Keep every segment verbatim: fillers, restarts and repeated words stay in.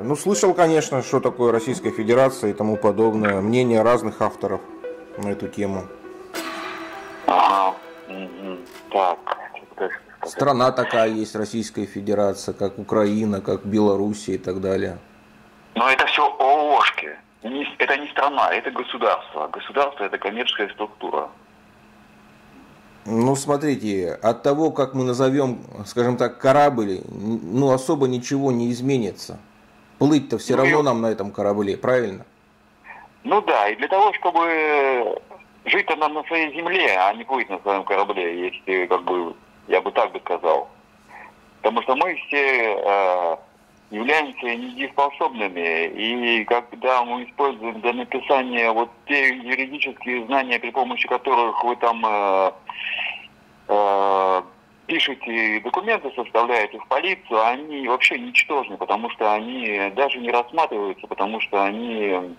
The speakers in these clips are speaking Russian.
Ну, слышал, конечно, что такое Российская Федерация и тому подобное. Мнения разных авторов на эту тему. Ага. Угу. Так. Страна такая есть, Российская Федерация, как Украина, как Белоруссия и так далее. Но это все ООшки. Это не страна, это государство. Государство – это коммерческая структура. Ну, смотрите, от того, как мы назовем, скажем так, корабль, ну, особо ничего не изменится. Плыть-то все ну, равно и... нам на этом корабле, правильно? Ну да, и для того, чтобы жить-то нам на своей земле, а не плыть на своем корабле, если, как бы, я бы так бы сказал. Потому что мы все э, являемся недееспособными, и когда мы используем для написания вот те юридические знания, при помощи которых вы там э, э, пишете документы, составляете в полицию, они вообще ничтожны, потому что они даже не рассматриваются, потому что они...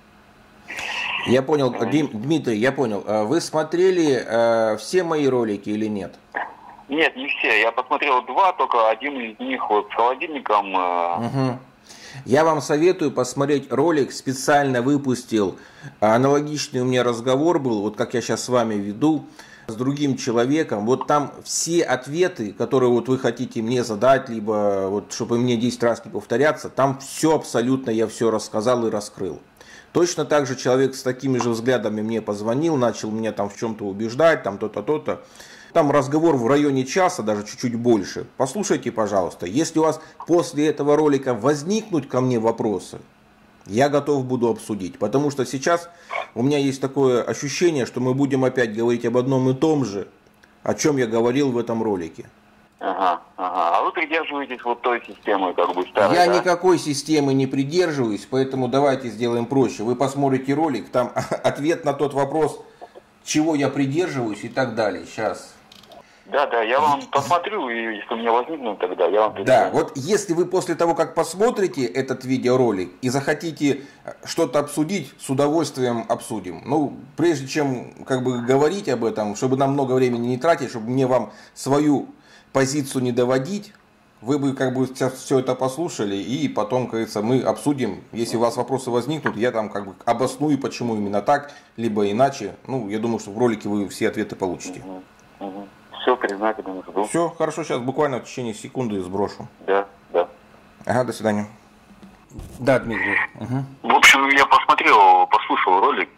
Я понял, Дим, Дмитрий, я понял. Вы смотрели э, все мои ролики или нет? Нет, не все. Я посмотрел два, только один из них вот с холодильником. Угу. Я вам советую посмотреть ролик, специально выпустил. Аналогичный у меня разговор был, вот как я сейчас с вами веду, с другим человеком. Вот там все ответы, которые вот вы хотите мне задать, либо вот чтобы мне десять раз не повторяться, там все абсолютно, я все рассказал и раскрыл. Точно так же человек с такими же взглядами мне позвонил, начал меня там в чем-то убеждать, там то-то, то-то. Там разговор в районе часа, даже чуть-чуть больше. Послушайте, пожалуйста, если у вас после этого ролика возникнут ко мне вопросы, я готов буду обсудить. Потому что сейчас у меня есть такое ощущение, что мы будем опять говорить об одном и том же, о чем я говорил в этом ролике. Ага, ага. А вы придерживаетесь вот той системы, как бы старой, Я да? никакой системы не придерживаюсь, поэтому давайте сделаем проще. Вы посмотрите ролик, там ответ на тот вопрос, чего я придерживаюсь и так далее. Сейчас. Да, да, я вам посмотрю, и если у меня возникнут, тогда я вам передаю. Да, вот если вы после того, как посмотрите этот видеоролик и захотите что-то обсудить, с удовольствием обсудим. Ну, прежде чем как бы говорить об этом, чтобы нам много времени не тратить, чтобы мне вам свою позицию не доводить, вы бы как бы сейчас все это послушали и потом, как говорится, мы обсудим. Если у вас вопросы возникнут, я там как бы обосную, почему именно так, либо иначе. Ну, я думаю, что в ролике вы все ответы получите. Угу, угу. Все, признательно жду. Все, хорошо, сейчас буквально в течение секунды сброшу. Да, да. Ага, до свидания. Да, Дмитрий. Угу. В общем, я посмотрел, послушал ролик,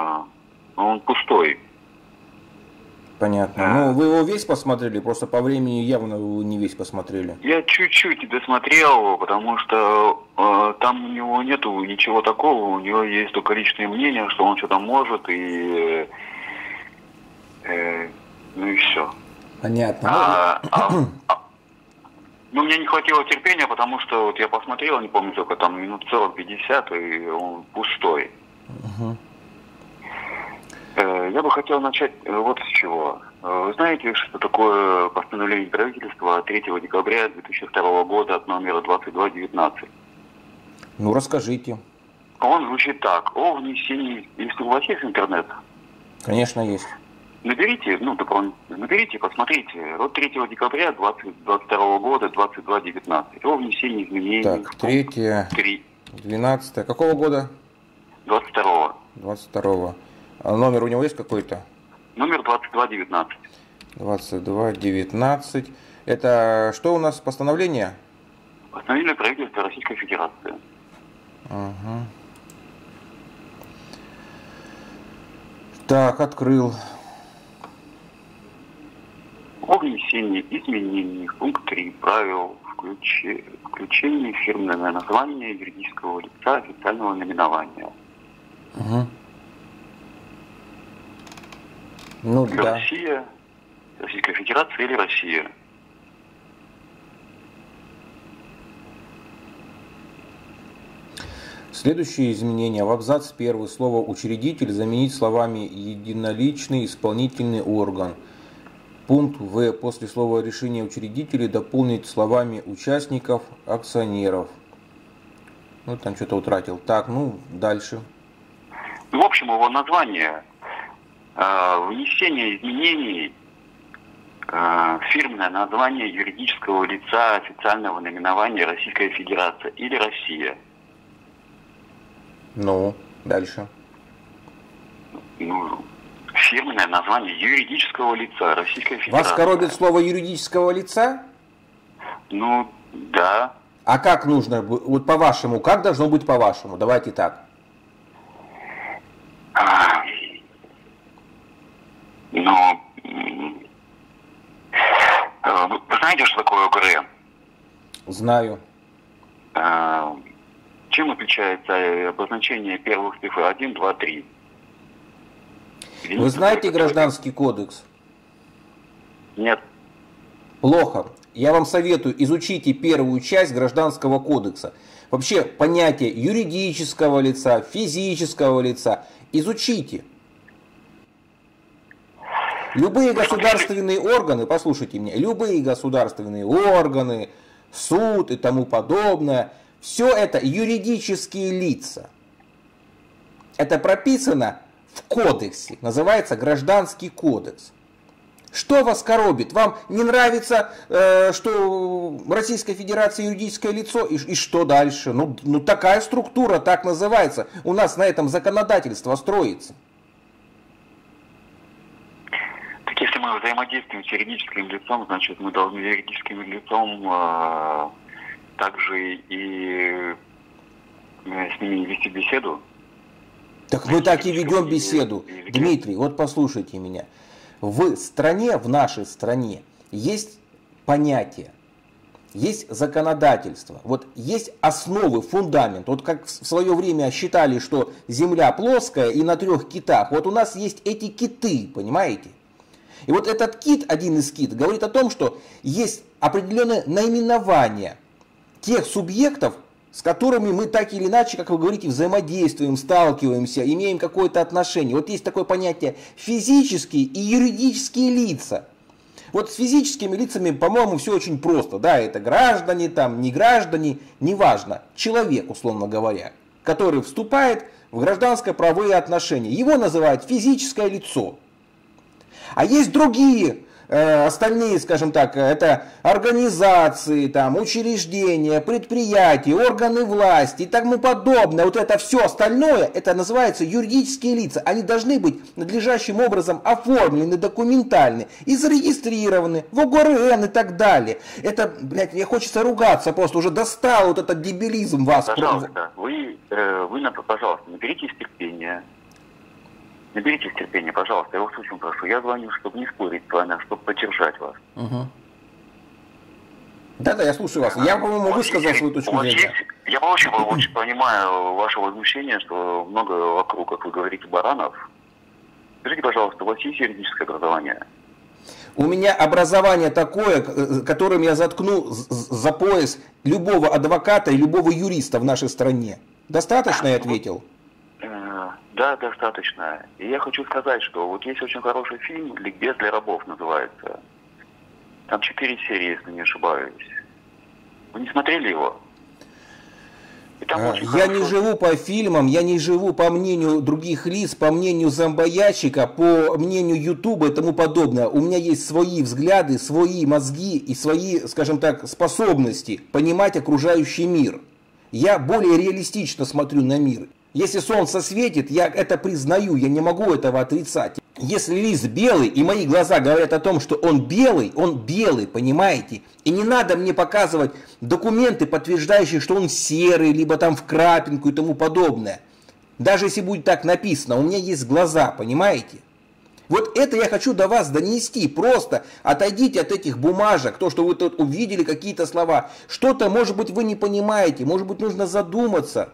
он пустой. Понятно. Ну, вы его весь посмотрели, просто по времени явно вы не весь посмотрели. Я чуть-чуть досмотрел, потому что э, там у него нету ничего такого, у него есть только личное мнение, что он что-то может, и э, ну и все. Понятно. А, а, а, ну, мне не хватило терпения, потому что вот я посмотрел, не помню, только там минут сорок-пятьдесят, и он пустой. Угу. Я бы хотел начать вот с чего. Вы знаете, что такое постановление правительства третьего декабря две тысячи второго года от номера двадцать два девятнадцать? Ну, расскажите. Он звучит так. О внесении... Если у вас есть интернет? Конечно, есть. Наберите, ну, допол... наберите, посмотрите. Вот третьего декабря двадцать второго года двадцать два девятнадцать. О внесении изменений... Так, третьего, двенадцатого. Какого года? двадцать второго. двадцать второго. А номер у него есть какой-то? Номер двадцать два девятнадцать. двадцать два девятнадцать. Это что у нас, постановление? Постановление правительства Российской Федерации. Ага. Так, открыл. О внесении изменений в пункт три правил включи... включения фирменное название юридического лица официального наименования. Угу. Ну, да. Россия, Российская Федерация или Россия? Следующие изменения. В абзац первый слово «учредитель» заменить словами «единоличный исполнительный орган». Пункт В. После слова «решение учредителей» дополнить словами «участников, акционеров». Ну, там что-то утратил. Так, ну, дальше. В общем, его название э, внесение изменений Э, фирменное название юридического лица официального наименования Российская Федерация или Россия. Ну, дальше. Ну, фирменное название юридического лица Российская Федерация. Вас коробит слово юридического лица? Ну, да. А как нужно, вот по-вашему, как должно быть по-вашему? Давайте так. А, ну, вы знаете, что такое ОГРН? Знаю. А, чем отличается обозначение первых цифр один, два, три? Вы знаете Гражданский кодекс? Нет. Плохо. Я вам советую, изучите первую часть Гражданского кодекса. Вообще понятие юридического лица, физического лица изучите. Любые государственные органы, послушайте меня, любые государственные органы, суд и тому подобное, все это юридические лица. Это прописано в кодексе, называется Гражданский кодекс. Что вас коробит? Вам не нравится, э, что Российская Федерация юридическое лицо? И, и что дальше? Ну, ну такая структура, так называется. У нас на этом законодательство строится. Так если мы взаимодействуем с юридическим лицом, значит мы должны юридическим лицом э, также и э, с ними вести беседу. Так мы так и ведем беседу. Дмитрий, вот послушайте меня. В стране, в нашей стране, есть понятие, есть законодательство, вот есть основы, фундамент. Вот как в свое время считали, что Земля плоская и на трех китах, вот у нас есть эти киты, понимаете? И вот этот кит, один из кит, говорит о том, что есть определенное наименование тех субъектов, с которыми мы так или иначе, как вы говорите, взаимодействуем, сталкиваемся, имеем какое-то отношение. Вот есть такое понятие физические и юридические лица. Вот с физическими лицами, по-моему, все очень просто. Да, это граждане, там, не граждане, неважно. Человек, условно говоря, который вступает в гражданско-правовые отношения. Его называют физическое лицо. А есть другие остальные, скажем так, это организации, там, учреждения, предприятия, органы власти и тому подобное. Вот это все остальное, это называется юридические лица. Они должны быть надлежащим образом оформлены, документальны и зарегистрированы в ОГРН и так далее. Это, блядь, мне хочется ругаться, просто уже достал вот этот дебилизм вас. Пожалуйста, вы, э, вы, пожалуйста, наберитесь терпения. Наберитесь терпения, пожалуйста, я вас очень прошу. Я звоню, чтобы не спорить с вами, а чтобы поддержать вас. Угу. Да-да, я слушаю вас. Я, по-моему, высказал свою точку зрения. Есть, я очень, очень понимаю ваше возмущение, что много вокруг, как вы говорите, баранов. Скажите, пожалуйста, у вас есть юридическое образование? У меня образование такое, которым я заткну за пояс любого адвоката и любого юриста в нашей стране. Достаточно я ответил? Да, достаточно. И я хочу сказать, что вот есть очень хороший фильм «Ликбез для рабов» называется. Там четыре серии, если не ошибаюсь. Вы не смотрели его? Я хорошо... не живу по фильмам, я не живу по мнению других лиц, по мнению зомбоящика, по мнению Ютуба и тому подобное. У меня есть свои взгляды, свои мозги и свои, скажем так, способности понимать окружающий мир. Я более реалистично смотрю на мир. Если солнце светит, я это признаю, я не могу этого отрицать. Если лист белый, и мои глаза говорят о том, что он белый, он белый, понимаете? И не надо мне показывать документы, подтверждающие, что он серый, либо там в крапинку и тому подобное. Даже если будет так написано, у меня есть глаза, понимаете? Вот это я хочу до вас донести. Просто отойдите от этих бумажек, то, что вы тут увидели какие-то слова. Что-то, может быть, вы не понимаете, может быть, нужно задуматься.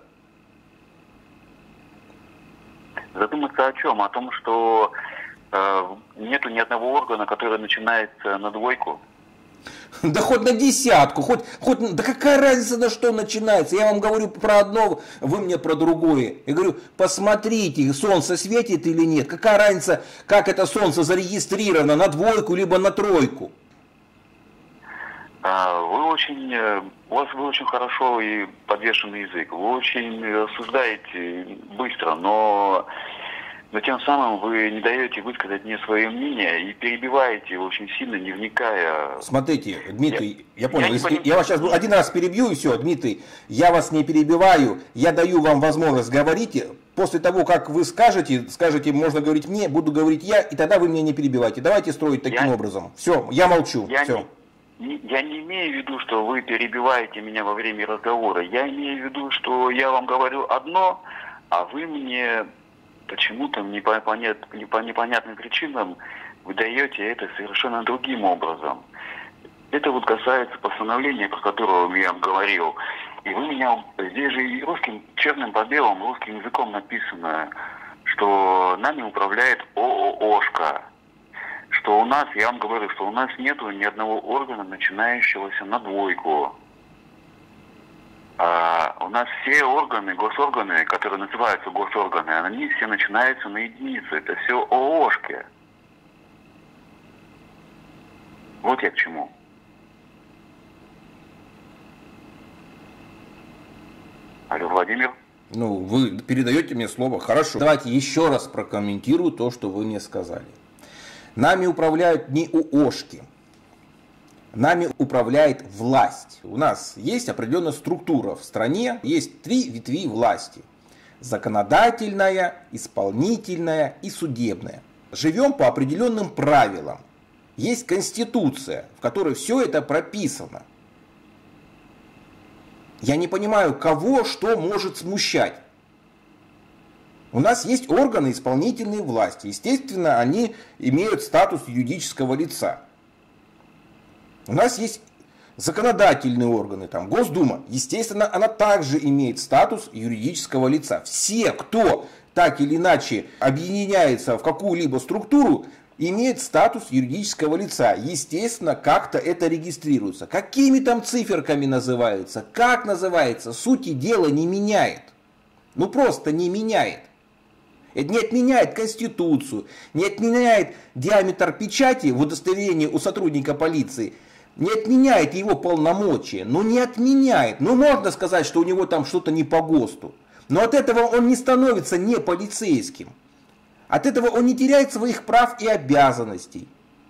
Задуматься о чем? О том, что э, нету ни одного органа, который начинается на двойку. Да хоть на десятку, хоть, хоть, да какая разница, на что начинается? Я вам говорю про одно, вы мне про другое. Я говорю, посмотрите, солнце светит или нет. Какая разница, как это солнце зарегистрировано, на двойку либо на тройку? Вы очень, у вас вы очень хорошо и подвешенный язык. Вы очень осуждаете быстро, но но тем самым вы не даете высказать мне свое мнение и перебиваете очень сильно, не вникая. Смотрите, Дмитрий, я, я понял, я, если, поним... я вас сейчас один раз перебью и все, Дмитрий, я вас не перебиваю, я даю вам возможность говорить, после того, как вы скажете, скажете, можно говорить мне, буду говорить я, и тогда вы меня не перебивайте. Давайте строить таким я... образом. Все, я молчу, я все. Не, я не имею в виду, что вы перебиваете меня во время разговора, я имею в виду, что я вам говорю одно, а вы мне... почему-то по, понят, по непонятным причинам вы даете это совершенно другим образом. Это вот касается постановления, про которое я вам говорил. И вы меня, здесь же и русским, черным по белому, русским языком написано, что нами управляет ОООшка. Что у нас, я вам говорю, что у нас нету ни одного органа, начинающегося на двойку. А у нас все органы, госорганы, которые называются госорганы, они все начинаются на единицу. Это все ООшки. Вот я к чему. Алло, Владимир? Ну, вы передаете мне слово. Хорошо. Давайте еще раз прокомментирую то, что вы мне сказали. Нами управляют не ООшки. Нами управляет власть. У нас есть определенная структура в стране, есть три ветви власти. Законодательная, исполнительная и судебная. Живем по определенным правилам. Есть конституция, в которой все это прописано. Я не понимаю, кого что может смущать. У нас есть органы исполнительной власти. Естественно, они имеют статус юридического лица. У нас есть законодательные органы, там, Госдума. Естественно, она также имеет статус юридического лица. Все, кто так или иначе объединяется в какую-либо структуру, имеет статус юридического лица. Естественно, как-то это регистрируется. Какими там циферками называются, как называется, сути дела не меняет. Ну просто не меняет. Это не отменяет Конституцию, не отменяет диаметр печати в удостоверении у сотрудника полиции, не отменяет его полномочия, но не отменяет. Ну можно сказать, что у него там что-то не по ГОСТу, но от этого он не становится не полицейским. От этого он не теряет своих прав и обязанностей.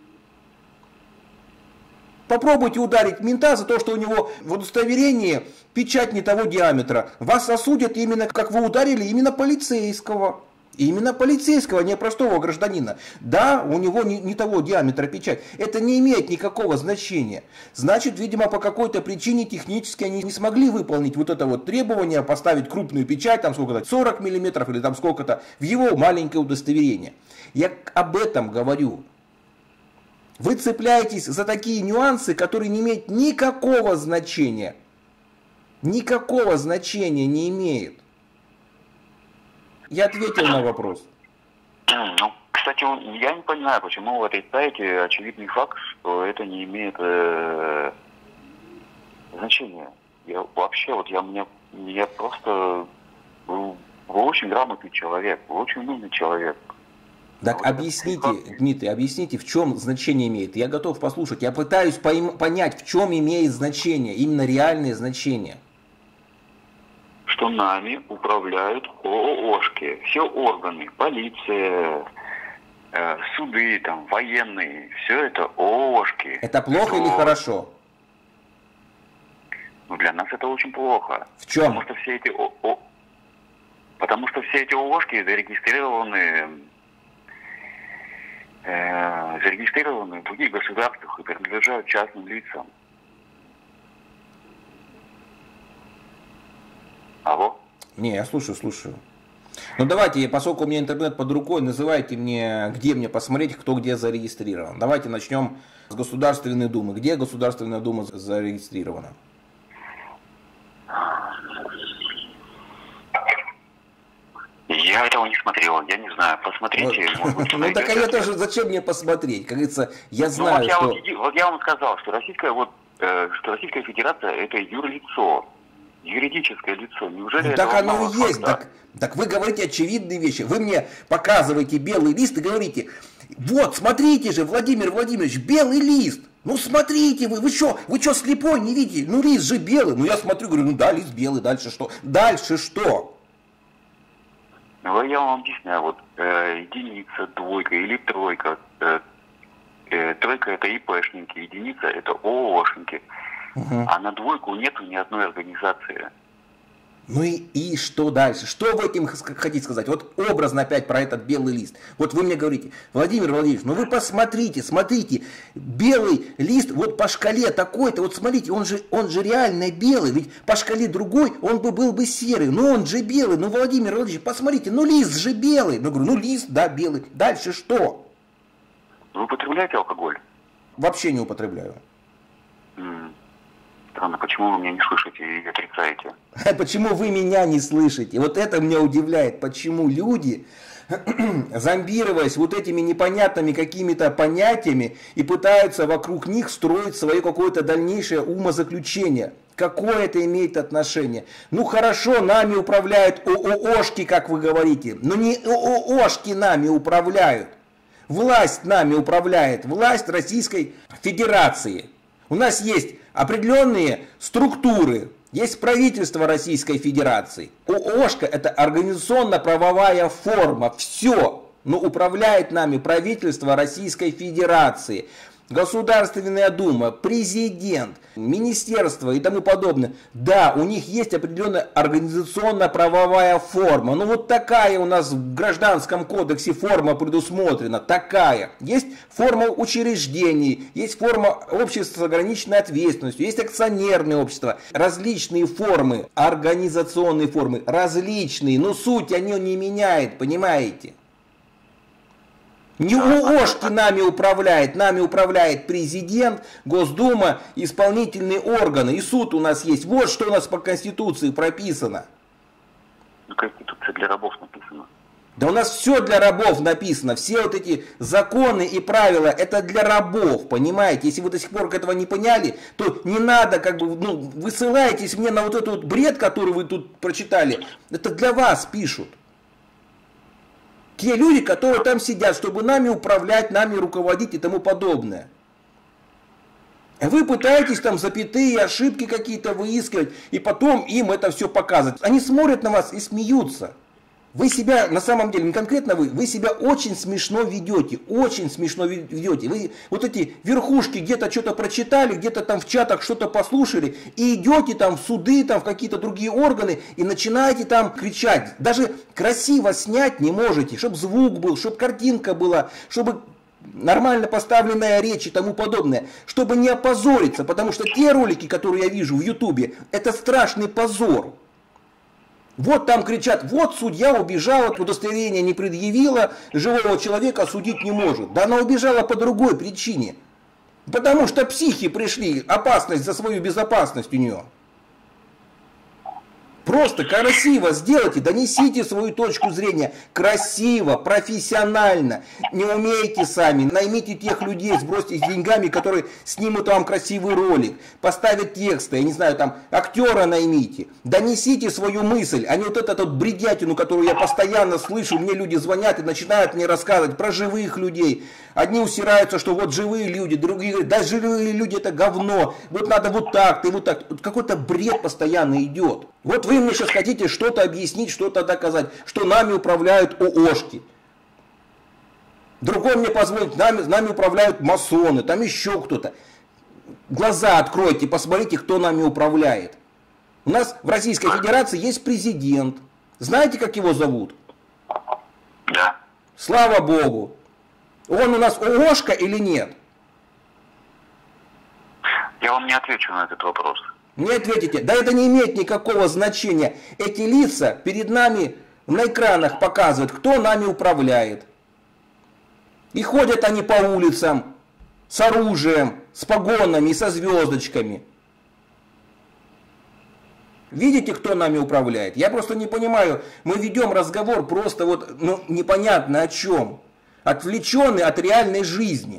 Попробуйте ударить мента за то, что у него в удостоверении печать не того диаметра. Вас осудят именно, как вы ударили именно полицейского. Именно полицейского, не простого гражданина. Да, у него не, не того диаметра печать. Это не имеет никакого значения. Значит, видимо, по какой-то причине технически они не смогли выполнить вот это вот требование, поставить крупную печать, там сколько-то, сорок миллиметров или там сколько-то, в его маленькое удостоверение. Я об этом говорю. Вы цепляетесь за такие нюансы, которые не имеют никакого значения. Никакого значения не имеют. Я ответил на вопрос. Ну, кстати, я не понимаю, почему вы отрицаете очевидный факт, что это не имеет э, значения. Я вообще, вот я мне, я просто, вы, вы очень грамотный человек, вы очень умный человек. Так вот объясните, Дмитрий, объясните, в чем значение имеет. Я готов послушать. Я пытаюсь пойм- понять, в чем имеет значение, именно реальное значение. Что нами управляют ООшки, все органы, полиция, э, суды, там, военные, все это ООшки. Это плохо что... или хорошо? Ну, для нас это очень плохо. В чем? Потому что все эти, О... О... Потому что все эти ООшки зарегистрированы, э, зарегистрированы в других государствах и принадлежат частным лицам. Алло? Не, я слушаю, слушаю. Ну давайте, поскольку у меня интернет под рукой, называйте мне, где мне посмотреть, кто где зарегистрирован. Давайте начнем с Государственной Думы. Где Государственная Дума зарегистрирована? Я этого не смотрел, я не знаю, посмотрите. Ну так а я тоже, зачем мне посмотреть? Как говорится, я знаю, что... Вот я вам сказал, что Российская, вот, что Российская Федерация это юрлицо. Юридическое лицо. Неужели ну, это так оно и есть. Да? Так, так вы говорите очевидные вещи. Вы мне показываете белый лист и говорите, вот, смотрите же, Владимир Владимирович, белый лист. Ну, смотрите вы, вы что, вы что, слепой, не видите? Ну, лист же белый. Ну, я смотрю, говорю, ну да, лист белый, дальше что? Дальше что? Ну, я вам объясняю, вот э, единица, двойка или тройка. Э, э, тройка это ИПшники, единица это ООшники. Угу. А на двойку нету ни одной организации. Ну и, и что дальше? Что вы этим хотите сказать? Вот образно опять про этот белый лист. Вот вы мне говорите, Владимир Владимирович, ну вы посмотрите, смотрите, белый лист вот по шкале такой-то, вот смотрите, он же, он же реально белый, ведь по шкале другой он бы был бы серый, но он же белый, ну Владимир Владимирович, посмотрите, ну лист же белый. Ну говорю, ну лист, да, белый. Дальше что? Вы употребляете алкоголь? Вообще не употребляю. Mm. Странно, почему вы меня не слышите и отрицаете? Почему вы меня не слышите? Вот это меня удивляет. Почему люди, зомбироваясь вот этими непонятными какими-то понятиями и пытаются вокруг них строить свое какое-то дальнейшее умозаключение. Какое это имеет отношение? Ну хорошо, нами управляют ООшки, как вы говорите. Но не ООшки нами управляют. Власть нами управляет. Власть Российской Федерации. У нас есть определенные структуры, есть правительство Российской Федерации. ООшка это организационно-правовая форма, все, но управляет нами правительство Российской Федерации. Государственная Дума, президент, министерство и тому подобное. Да, у них есть определенная организационно-правовая форма. Ну вот такая у нас в Гражданском кодексе форма предусмотрена. Такая. Есть форма учреждений, есть форма общества с ограниченной ответственностью, есть акционерное общество. Различные формы, организационные формы, различные. Но суть они не меняет, понимаете? Не ООшки нами управляет, нами управляет президент, Госдума, исполнительные органы и суд у нас есть. Вот что у нас по Конституции прописано. Ну, Конституция для рабов написана. Да у нас все для рабов написано, все вот эти законы и правила, это для рабов, понимаете? Если вы до сих пор этого не поняли, то не надо, как бы, ну, вы ссылаетесь мне на вот этот вот бред, который вы тут прочитали, это для вас пишут. Те люди, которые там сидят, чтобы нами управлять, нами руководить и тому подобное. Вы пытаетесь там запятые, ошибки какие-то выискивать, и потом им это все показывать. Они смотрят на вас и смеются. Вы себя, на самом деле, не конкретно вы, вы себя очень смешно ведете, очень смешно ведете. Вы вот эти верхушки где-то что-то прочитали, где-то там в чатах что-то послушали, и идете там в суды, там в какие-то другие органы, и начинаете там кричать. Даже красиво снять не можете, чтобы звук был, чтобы картинка была, чтобы нормально поставленная речь и тому подобное, чтобы не опозориться, потому что те ролики, которые я вижу в Ютубе, это страшный позор. Вот там кричат, вот судья убежала, удостоверение не предъявила, живого человека судить не может. Да она убежала по другой причине. Потому что психи пришли, опасность за свою безопасность у нее. Просто красиво сделайте, донесите свою точку зрения. Красиво, профессионально. Не умеете сами, наймите тех людей, сбросьте деньгами, которые снимут вам красивый ролик. Поставят тексты, я не знаю, там актера наймите. Донесите свою мысль, а не вот эту вот бредятину, которую я постоянно слышу. Мне люди звонят и начинают мне рассказывать про живых людей. Одни усираются, что вот живые люди, другие говорят, да живые люди это говно. Вот надо вот так-то и вот так. Какой-то бред постоянно идет. Вот вы мне сейчас хотите что-то объяснить, что-то доказать, что нами управляют ООшки. Другой мне позвонит, нами, нами управляют масоны, там еще кто-то. Глаза откройте, посмотрите, кто нами управляет. У нас в Российской Федерации есть президент. Знаете, как его зовут? Да. Слава Богу. Он у нас ООшка или нет? Я вам не отвечу на этот вопрос. Не ответите. Да это не имеет никакого значения. Эти лица перед нами на экранах показывают, кто нами управляет. И ходят они по улицам с оружием, с погонами и со звездочками. Видите, кто нами управляет? Я просто не понимаю. Мы ведем разговор просто вот, ну, непонятно о чем. Отвлеченный от реальной жизни.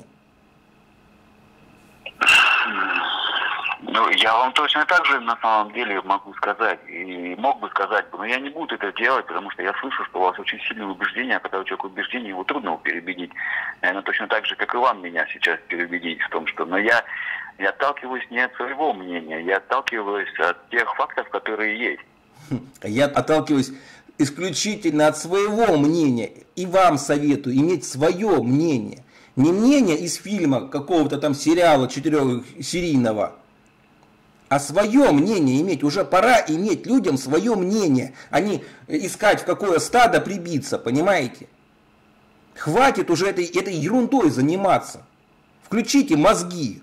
Ну, я вам точно так же на самом деле могу сказать, и мог бы сказать, но я не буду это делать, потому что я слышу, что у вас очень сильные убеждения, а когда у человека убеждения, его трудно переубедить. Наверное, точно так же, как и вам меня сейчас переубедить в том, что... Но я, я отталкиваюсь не от своего мнения, я отталкиваюсь от тех фактов, которые есть. Я отталкиваюсь исключительно от своего мнения. И вам советую иметь свое мнение. Не мнение из фильма какого-то там сериала четырехсерийного, а свое мнение иметь. Уже пора иметь людям свое мнение, а не искать, в какое стадо прибиться, понимаете? Хватит уже этой, этой ерундой заниматься. Включите мозги.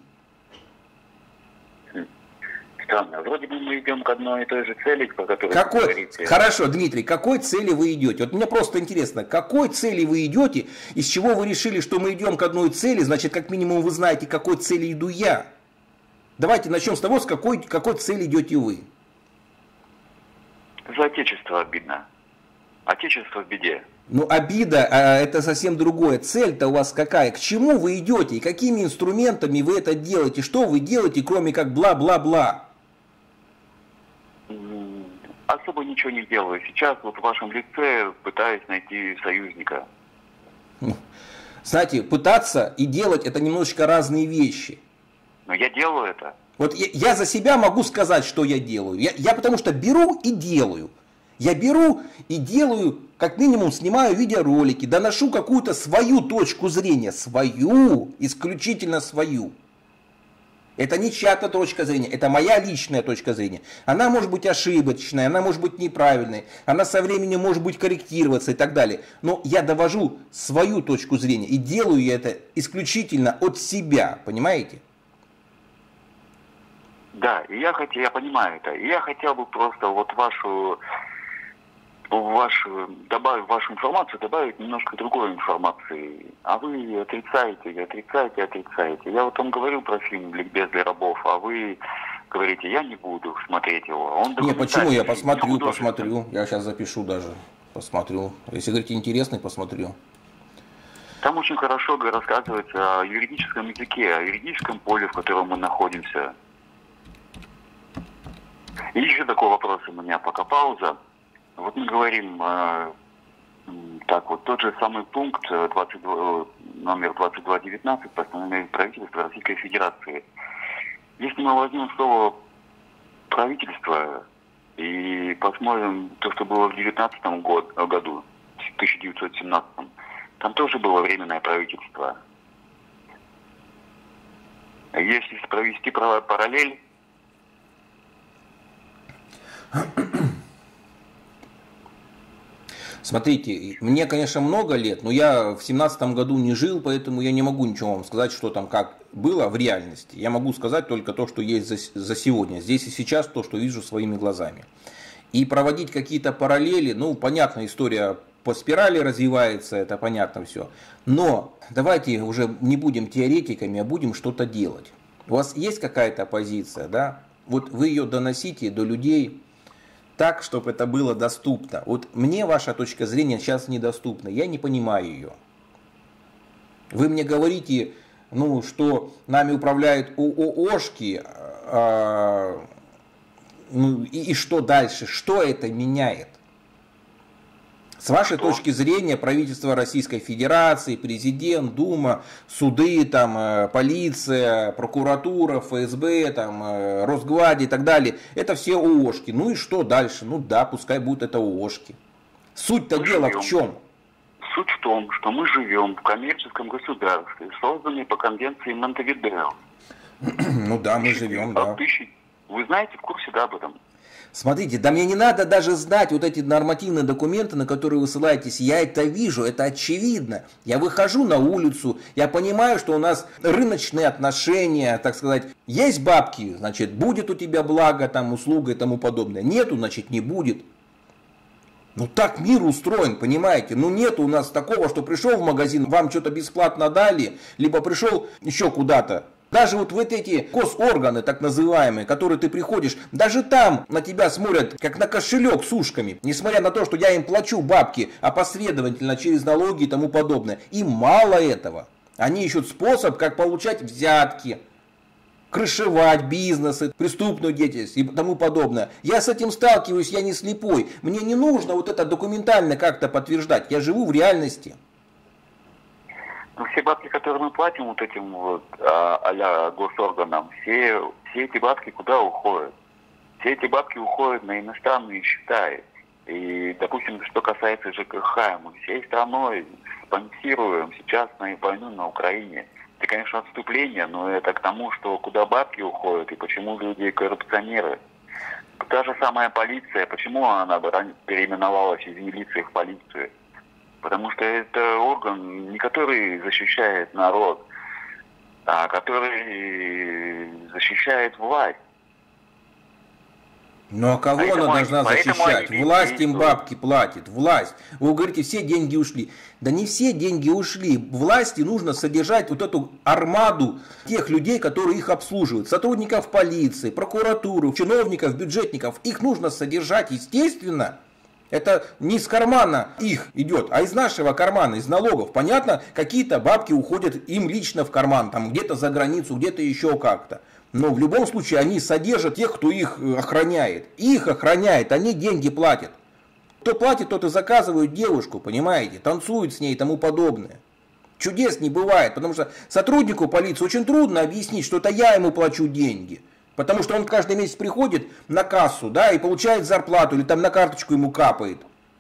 Странно, вроде бы мы идем к одной и той же цели, по которой какой... вы говорите. Хорошо, Дмитрий, к какой цели вы идете? Вот мне просто интересно, к какой цели вы идете, из чего вы решили, что мы идем к одной цели, значит, как минимум вы знаете, к какой цели иду я. Давайте начнем с того, с какой, к какой цели идете вы. За отечество обидно. Отечество в беде. Ну, обида, а, это совсем другое. Цель-то у вас какая? К чему вы идете? И какими инструментами вы это делаете? Что вы делаете, кроме как бла-бла-бла? Особо ничего не делаю. Сейчас вот в вашем лице пытаюсь найти союзника. Знаете, пытаться и делать это немножечко разные вещи. Но я делаю это. Вот я, я за себя могу сказать, что я делаю. Я, я потому что беру и делаю. Я беру и делаю, как минимум снимаю видеоролики, доношу какую-то свою точку зрения. Свою, исключительно свою. Это не чья-то точка зрения, это моя личная точка зрения. Она может быть ошибочной, она может быть неправильной, она со временем может быть корректироваться и так далее. Но я довожу свою точку зрения и делаю я это исключительно от себя, понимаете? Да, и я хотел, я понимаю это. И я хотел бы просто вот вашу, вашу, добавив вашу информацию, добавить немножко другой информации. А вы отрицаете, отрицаете, отрицаете. Я вот вам говорил про фильм «Ликбез для рабов», а вы говорите, я не буду смотреть его. Он не, почему? Я посмотрю, посмотрю. Я сейчас запишу даже, посмотрю. Если говорите интересный, посмотрю. Там очень хорошо рассказывается о юридическом языке, о юридическом поле, в котором мы находимся. И еще такой вопрос у меня, пока пауза. Вот мы говорим, э, так вот, тот же самый пункт двадцать два, номер двадцать два девятнадцать постановления правительства Российской Федерации. Если мы возьмем слово правительство и посмотрим то, что было в девятнадцатом году, в тысяча девятьсот семнадцатом, там тоже было временное правительство. Если провести параллель, смотрите, мне, конечно, много лет, но я в семнадцатом году не жил, поэтому я не могу ничего вам сказать, что там как было в реальности. Я могу сказать только то, что есть за, за сегодня, здесь и сейчас, то, что вижу своими глазами. И проводить какие-то параллели, ну, понятно, история по спирали развивается, это понятно все. Но давайте уже не будем теоретиками, а будем что-то делать. У вас есть какая-то позиция, да? Вот вы ее доносите до людей так, чтобы это было доступно. Вот мне ваша точка зрения сейчас недоступна, я не понимаю ее. Вы мне говорите, ну, что нами управляют ООшки, а, ну, и, и что дальше? Что это меняет? С вашей что? точки зрения, правительство Российской Федерации, президент, Дума, суды, там, полиция, прокуратура, ФСБ, там, Росгвардия и так далее, это все ООшки. Ну и что дальше? Ну да, пускай будут это ООшки. Суть-то дела в чем? Суть в том, что мы живем в коммерческом государстве, созданном по конвенции Монтевидео. Ну да, мы живем, да. Вы знаете, в курсе, да, об этом? Смотрите, да мне не надо даже знать вот эти нормативные документы, на которые вы ссылаетесь. Я это вижу, это очевидно. Я выхожу на улицу, я понимаю, что у нас рыночные отношения, так сказать. Есть бабки, значит, будет у тебя благо, там, услуга и тому подобное. Нету, значит, не будет. Ну так мир устроен, понимаете? Ну нет у нас такого, что пришел в магазин, вам что-то бесплатно дали, либо пришел еще куда-то. Даже вот, вот эти госорганы, так называемые, которые ты приходишь, даже там на тебя смотрят, как на кошелек с ушками. Несмотря на то, что я им плачу бабки, а последовательно через налоги и тому подобное. И мало этого. Они ищут способ, как получать взятки, крышевать бизнесы, преступную деятельность и тому подобное. Я с этим сталкиваюсь, я не слепой. Мне не нужно вот это документально как-то подтверждать. Я живу в реальности. Ну, все бабки, которые мы платим вот этим вот а, а-ля госорганам, все, все эти бабки куда уходят? Все эти бабки уходят на иностранные счета. И, допустим, что касается ЖКХ, мы всей страной спонсируем сейчас на войну на Украине. Это, конечно, отступление, но это к тому, что куда бабки уходят и почему люди коррупционеры. Та же самая полиция, почему она переименовалась из милиции в полицию? Потому что это орган, не который защищает народ, а который защищает власть. Ну а кого поэтому, она должна защищать? Власть им бабки платит. Власть. Вы говорите, все деньги ушли. Да не все деньги ушли. Власти нужно содержать вот эту армаду тех людей, которые их обслуживают. Сотрудников полиции, прокуратуры, чиновников, бюджетников. Их нужно содержать, естественно. Это не из кармана их идет, а из нашего кармана, из налогов. Понятно, какие-то бабки уходят им лично в карман, там где-то за границу, где-то еще как-то. Но в любом случае они содержат тех, кто их охраняет. Их охраняет, они деньги платят. Кто платит, тот и заказывает девушку, понимаете, танцует с ней и тому подобное. Чудес не бывает, потому что сотруднику полиции очень трудно объяснить, что это я ему плачу деньги. Потому что он каждый месяц приходит на кассу, да, и получает зарплату, или там на карточку ему капает.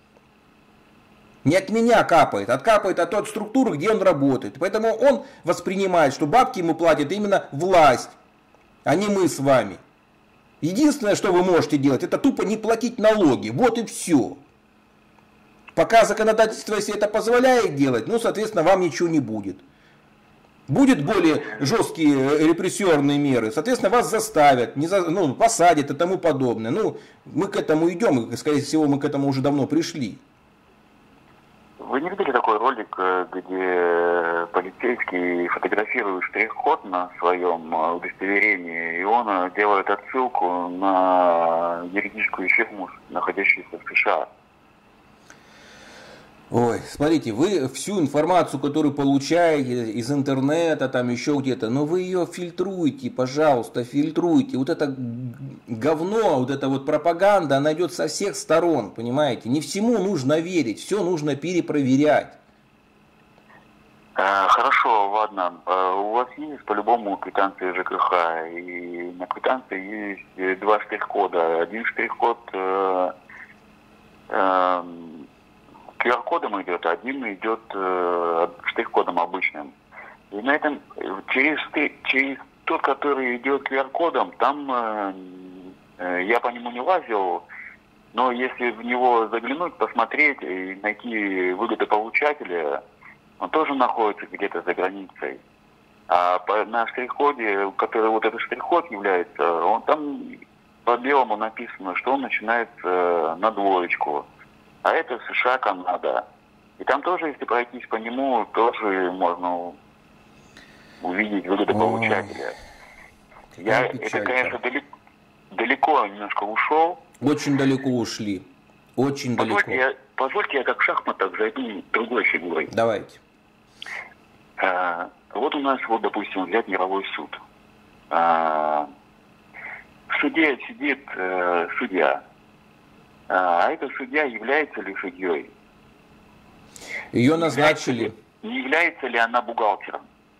Не от меня капает, а капает от той структуры, где он работает. Поэтому он воспринимает, что бабки ему платит именно власть, а не мы с вами. Единственное, что вы можете делать, это тупо не платить налоги. Вот и все. Пока законодательство, если это позволяет делать, ну, соответственно, вам ничего не будет. Будет более жесткие репрессионные меры, соответственно, вас заставят, не за, ну, посадят и тому подобное. Ну, мы к этому идем, и, скорее всего, мы к этому уже давно пришли. Вы не видели такой ролик, где полицейский фотографирует штрих-код на своем удостоверении, и он делает отсылку на юридическую фирму, находящуюся в США? Ой, смотрите, вы всю информацию, которую получаете из интернета, там еще где-то, но вы ее фильтруете, пожалуйста, фильтруйте. Вот это говно, вот эта вот пропаганда, она идет со всех сторон, понимаете? Не всему нужно верить, все нужно перепроверять. Хорошо, ладно. У вас есть по-любому квитанции ЖКХ, и на квитанции есть два штрих-кода. Один штрих-код э, э, ку ар кодом идет, а один идет э, штрих-кодом обычным. И на этом, через, через тот, который идет ку ар кодом, там э, э, я по нему не лазил, но если в него заглянуть, посмотреть и найти выгодополучателя, он тоже находится где-то за границей. А по, на штрих-коде, который вот этот штрих-код является, он там по белому написано, что он начинается на двоечку. А это США, Канада. И там тоже, если пройтись по нему, тоже можно увидеть выгодополучателя. Ой, Я, это, конечно, далеко, далеко немножко ушел. Очень далеко ушли. Очень позвольте далеко. Я, позвольте я как в шахматах зайду другой фигурой. Давайте. А, вот у нас, вот, допустим, взять мировой суд. А, в суде сидит а, судья. А этот судья является ли судьей? Ее назначили. Не является ли она бухгалтером?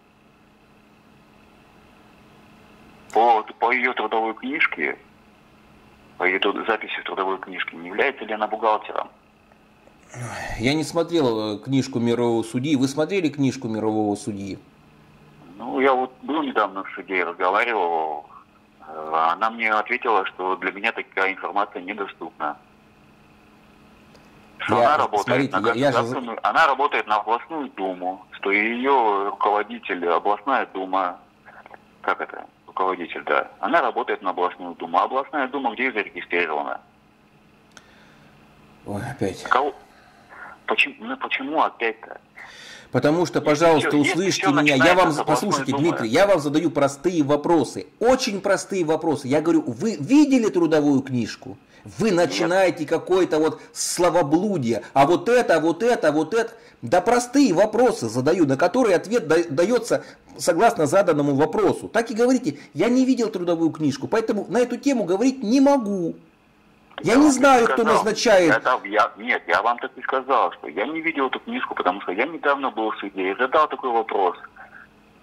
По, по ее трудовой книжке, по ее записи в трудовой книжке, не является ли она бухгалтером? Я не смотрел книжку мирового судьи. Вы смотрели книжку мирового судьи? Ну, я вот был недавно в суде и разговаривал. Она мне ответила, что для меня такая информация недоступна. Что я, она, работает смотрите, на я, я... она работает на областную думу, что ее руководитель, областная дума, как это, руководитель, да, она работает на областную думу. А областная дума где зарегистрирована? Ой, опять. Кого? Почему, ну, почему опять-то? Потому что, пожалуйста, все, услышьте меня. Я вам, послушайте, думы. Дмитрий, я вам задаю простые вопросы. Очень простые вопросы. Я говорю, вы видели трудовую книжку? Вы начинаете какое-то вот словоблудие. А вот это, вот это, вот это. Да простые вопросы задаю, на которые ответ дается согласно заданному вопросу. Так и говорите, я не видел трудовую книжку, поэтому на эту тему говорить не могу. Я, я не знаю, кто сказал, назначает. Я, я, нет, я вам так и сказал, что я не видел эту книжку, потому что я недавно был в суде и задал такой вопрос.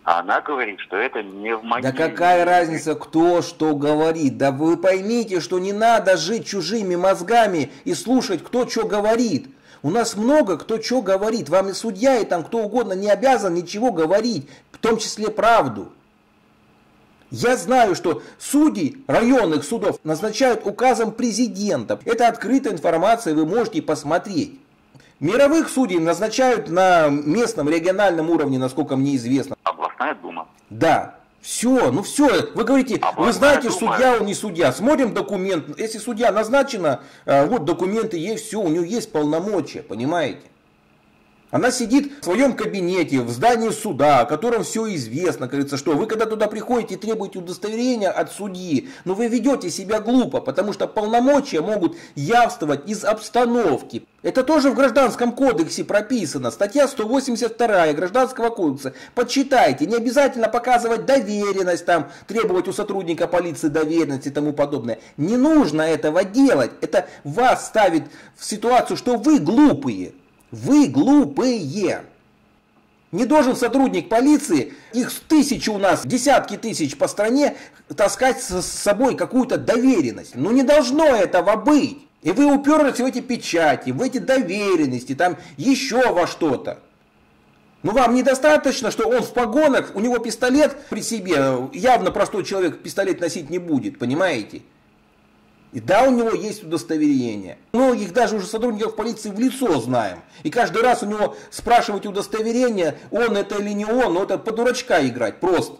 А она говорит, что это не в моей... Да какая разница, кто что говорит? Да вы поймите, что не надо жить чужими мозгами и слушать, кто что говорит. У нас много кто что говорит. Вам и судья, и там кто угодно не обязан ничего говорить, в том числе правду. Я знаю, что судьи районных судов назначают указом президента. Это открытая информация, вы можете посмотреть. Мировых судей назначают на местном, региональном уровне, насколько мне известно. Областная дума. Да. Все, ну все, вы говорите, Областная вы знаете, дума. судья, он не судья. Смотрим документ, если судья назначена, вот документы есть, все, у нее есть полномочия, понимаете? Она сидит в своем кабинете, в здании суда, о котором все известно. Говорится, что вы когда туда приходите и требуете удостоверения от судьи, но вы ведете себя глупо, потому что полномочия могут явствовать из обстановки. Это тоже в Гражданском кодексе прописано. Статья сто восемьдесят два Гражданского кодекса. Почитайте, не обязательно показывать доверенность, там, требовать у сотрудника полиции доверенность и тому подобное. Не нужно этого делать. Это вас ставит в ситуацию, что вы глупые. Вы глупые. Не должен сотрудник полиции, их тысячи у нас, десятки тысяч по стране, таскать с собой какую-то доверенность. Ну не должно этого быть. И вы уперлись в эти печати, в эти доверенности, там еще во что-то. Ну вам недостаточно, что он в погонах, у него пистолет при себе, явно простой человек пистолет носить не будет, понимаете? И да, у него есть удостоверение. Многих даже уже сотрудников полиции в лицо знаем. И каждый раз у него спрашивать удостоверение, он это или не он, ну это по дурачка играть просто.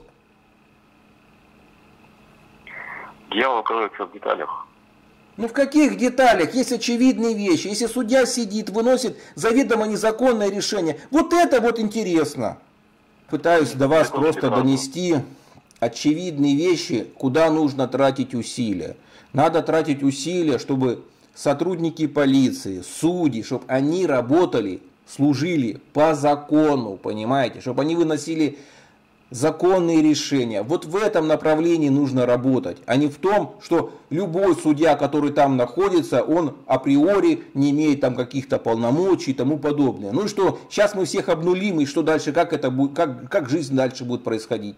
Дьявол кроется в деталях. Ну в каких деталях? Есть очевидные вещи. Если судья сидит, выносит заведомо незаконное решение. Вот это вот интересно. Пытаюсь до вас просто донести очевидные вещи, куда нужно тратить усилия. Надо тратить усилия, чтобы сотрудники полиции, судьи, чтобы они работали, служили по закону, понимаете, чтобы они выносили законные решения. Вот в этом направлении нужно работать, а не в том, что любой судья, который там находится, он априори не имеет там каких-то полномочий и тому подобное. Ну и что, сейчас мы всех обнулим, и что дальше, как это будет, как, как жизнь дальше будет происходить?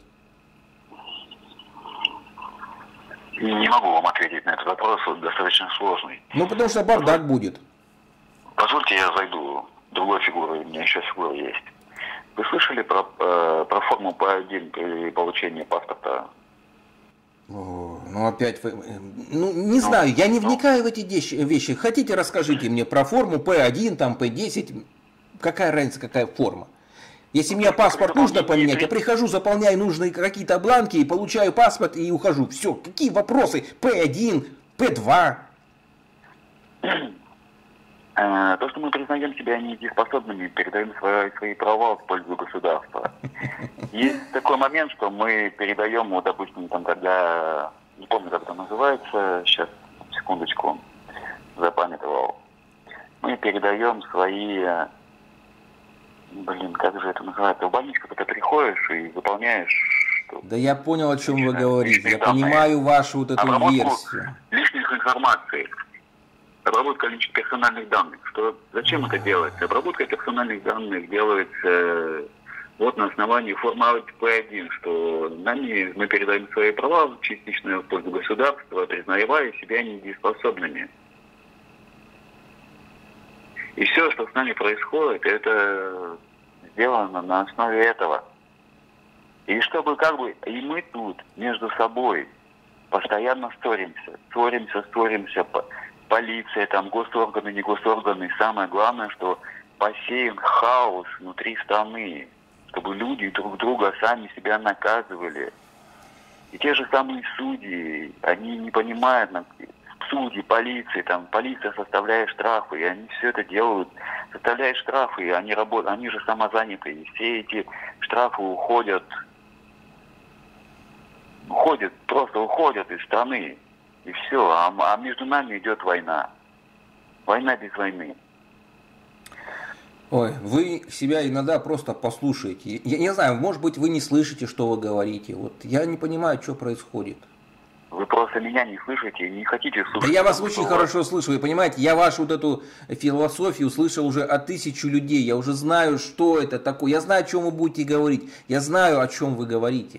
Не могу вам ответить на этот вопрос, он достаточно сложный. Ну, потому что бардак будет. Позвольте, я зайду в другую фигуру, у меня еще фигура есть. Вы слышали про, э, про форму П один при получении паспорта? О, ну, опять, вы, ну, не ну, знаю, я не ну, вникаю в эти вещи. Хотите, расскажите мне про форму П один, там, П десять, какая разница, какая форма? Если мне паспорт нужно поменять, я прихожу, заполняю нужные какие-то бланки, и получаю паспорт и ухожу. Все, какие вопросы? П один, П два. То, что мы признаем себя недееспособными, передаем свои, свои права в пользу государства. Есть такой момент, что мы передаем, вот, допустим, там, когда, не помню, как это называется, сейчас, секундочку, запамятовал. Мы передаем свои... Блин, как же это называется? В больничку, когда ты приходишь и выполняешь... Что... Да я понял, о чем вы говорите. Я данные. понимаю вашу вот эту версию. Лишних информации. Обработка личных персональных данных. Что, зачем это делается? Обработка персональных данных делается вот на основании формы П один, что нами мы передаем свои права частично в пользу государства, признавая себя недееспособными. И все, что с нами происходит, это сделано на основе этого. И чтобы как бы и мы тут между собой постоянно ссоримся, ссоримся, ссоримся, полиция, там госорганы, не госорганы. Самое главное, что посеян хаос внутри страны, чтобы люди друг друга сами себя наказывали. И те же самые судьи, они не понимают, судьи, полиции, там, полиция составляет штрафы, и они все это делают, составляют штрафы, и они работают, они же самозаняты, и все эти штрафы уходят, уходят, просто уходят из страны, и все, а, а между нами идет война, война без войны. Ой, вы себя иногда просто послушаете, я не знаю, может быть, вы не слышите, что вы говорите, вот я не понимаю, что происходит. Вы просто меня не слышите, не хотите слушать. Да я вас очень хорошо слышу, вы понимаете, я вашу вот эту философию услышал уже от тысячу людей, я уже знаю, что это такое, я знаю, о чем вы будете говорить, я знаю, о чем вы говорите.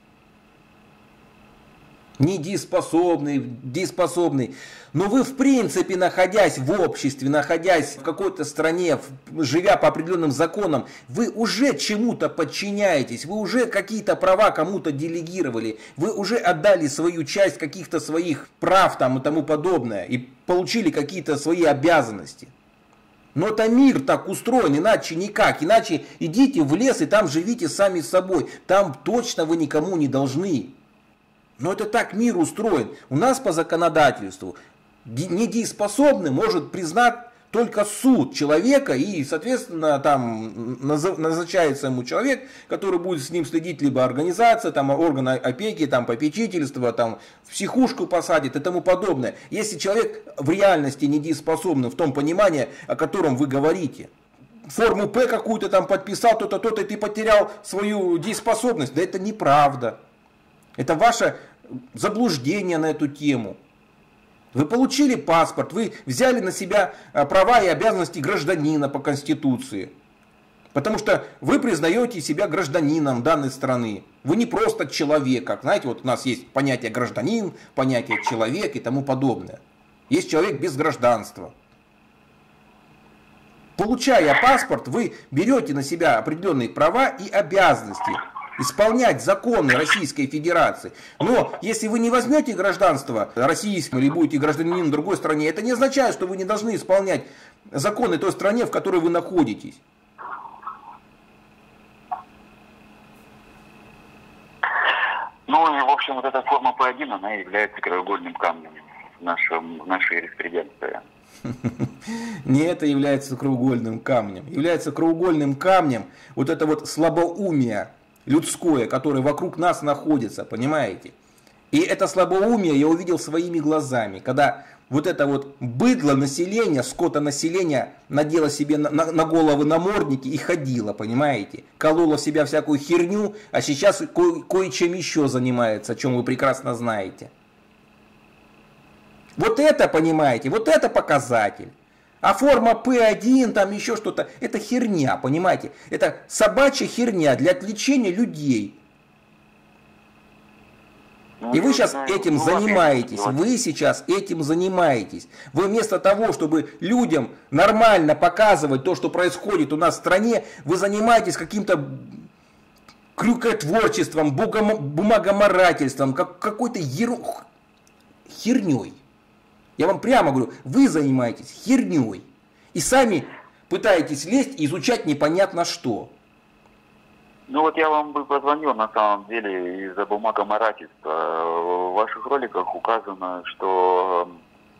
Недееспособный, дееспособный. Но вы, в принципе, находясь в обществе, находясь в какой-то стране, живя по определенным законам, вы уже чему-то подчиняетесь, вы уже какие-то права кому-то делегировали, вы уже отдали свою часть каких-то своих прав там и тому подобное, и получили какие-то свои обязанности. Но это мир так устроен, иначе никак. Иначе идите в лес и там живите сами с собой. Там точно вы никому не должны. Но это так мир устроен. У нас по законодательству недееспособным может признать только суд человека, и, соответственно, там назначается ему человек, который будет с ним следить, либо организация, там, органы опеки, там, попечительства, там, в психушку посадит и тому подобное. Если человек в реальности недееспособный, в том понимании, о котором вы говорите, форму П какую-то там подписал, то-то, то-то, и ты потерял свою дееспособность, да это неправда. Это ваше заблуждение на эту тему. Вы получили паспорт, вы взяли на себя права и обязанности гражданина по Конституции. Потому что вы признаете себя гражданином данной страны. Вы не просто человек, как, знаете, вот у нас есть понятие гражданин, понятие человек и тому подобное. Есть человек без гражданства. Получая паспорт, вы берете на себя определенные права и обязанности. Исполнять законы Российской Федерации. Но если вы не возьмете гражданство российское или будете гражданином другой стране, это не означает, что вы не должны исполнять законы той стране, в которой вы находитесь. Ну и, в общем, вот эта форма П один, она является краеугольным камнем в, нашем, в нашей юриспруденции. Не это является краеугольным камнем. Является краеугольным камнем вот это вот слабоумие людское, которое вокруг нас находится, понимаете? И это слабоумие я увидел своими глазами, когда вот это вот быдло население, скотонаселение надело себе на, на, на головы намордники и ходило, понимаете? Кололо в себя всякую херню, а сейчас ко- кое-чем еще занимается, о чем вы прекрасно знаете. Вот это, понимаете, вот это показатель. А форма П один, там еще что-то, это херня, понимаете? Это собачья херня для отвлечения людей. И вы сейчас этим занимаетесь, вы сейчас этим занимаетесь. Вы вместо того, чтобы людям нормально показывать то, что происходит у нас в стране, вы занимаетесь каким-то крюкотворчеством, бумагоморательством, как, какой-то еру... херней. Я вам прямо говорю, вы занимаетесь херней. И сами пытаетесь лезть и изучать непонятно что. Ну вот я вам бы позвонил на самом деле из-за бумагоморательства. В ваших роликах указано, что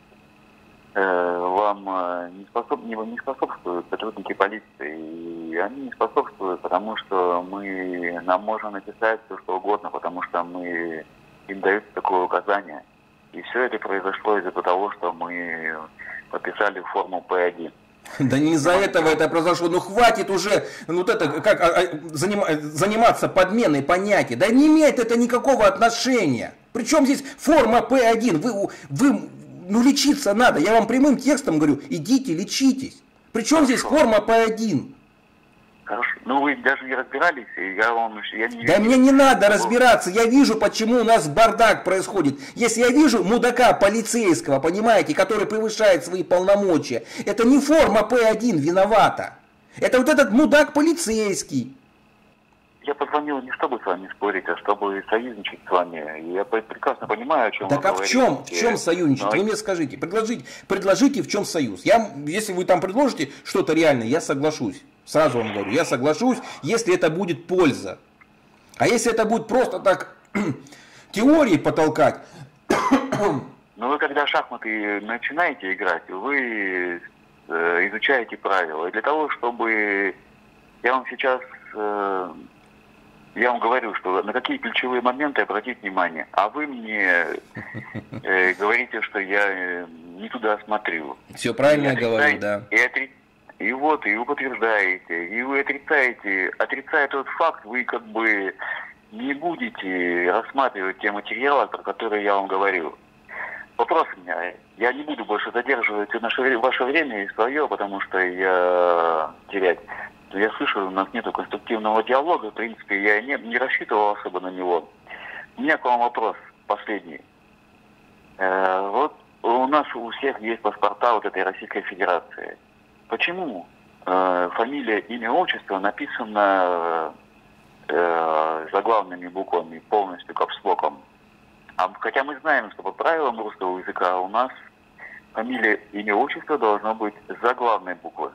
э, вам не, способ, не, не способствуют сотрудники полиции. И они не способствуют, потому что мы, нам можно написать все что угодно, потому что мы, им дают такое указание. И все это произошло из-за того, что мы подписали форму П один. Да не из-за этого это произошло. Ну хватит уже вот это, как, а, а, заним, заниматься подменой понятий. Да не имеет это никакого отношения. Причем здесь форма П один. Вы, вы, ну лечиться надо. Я вам прямым текстом говорю, идите лечитесь. Причем здесь форма П один. Хорошо. Ну вы даже не разбирались, и я вам я не... Да мне не надо разбираться, я вижу, почему у нас бардак происходит. Если я вижу мудака полицейского, понимаете, который превышает свои полномочия, это не форма П один виновата. Это вот этот мудак полицейский. Я позвонил не чтобы с вами спорить, а чтобы союзничать с вами. Я прекрасно понимаю, о чем так вы а говорите. в чем, в чем союзничать? Но... Вы мне скажите, предложите, предложите в чем союз. Я, если вы там предложите что-то реальное, я соглашусь. Сразу вам говорю, я соглашусь, если это будет польза. А если это будет просто так теории потолкать. Ну вы когда шахматы начинаете играть, вы э, изучаете правила. И для того, чтобы... Я вам сейчас... Э, я вам говорю, что на какие ключевые моменты обратить внимание. А вы мне э, говорите, что я э, не туда смотрю. Все правильно я говорю, да. И отри... И вот, и вы подтверждаете, и вы отрицаете, отрицая тот факт, вы как бы не будете рассматривать те материалы, про которые я вам говорил. Вопрос у меня. Я не буду больше задерживать наше, ваше время и свое, потому что я терять. Я слышу, у нас нет конструктивного диалога. В принципе, я не, не рассчитывал особо на него. У меня к вам вопрос последний. Э, вот у нас у всех есть паспорта вот этой Российской Федерации. Почему э, фамилия, имя, отчество написано э, заглавными буквами, полностью капслоком? А, хотя мы знаем, что по правилам русского языка у нас фамилия, имя, отчество должно быть заглавной буквы.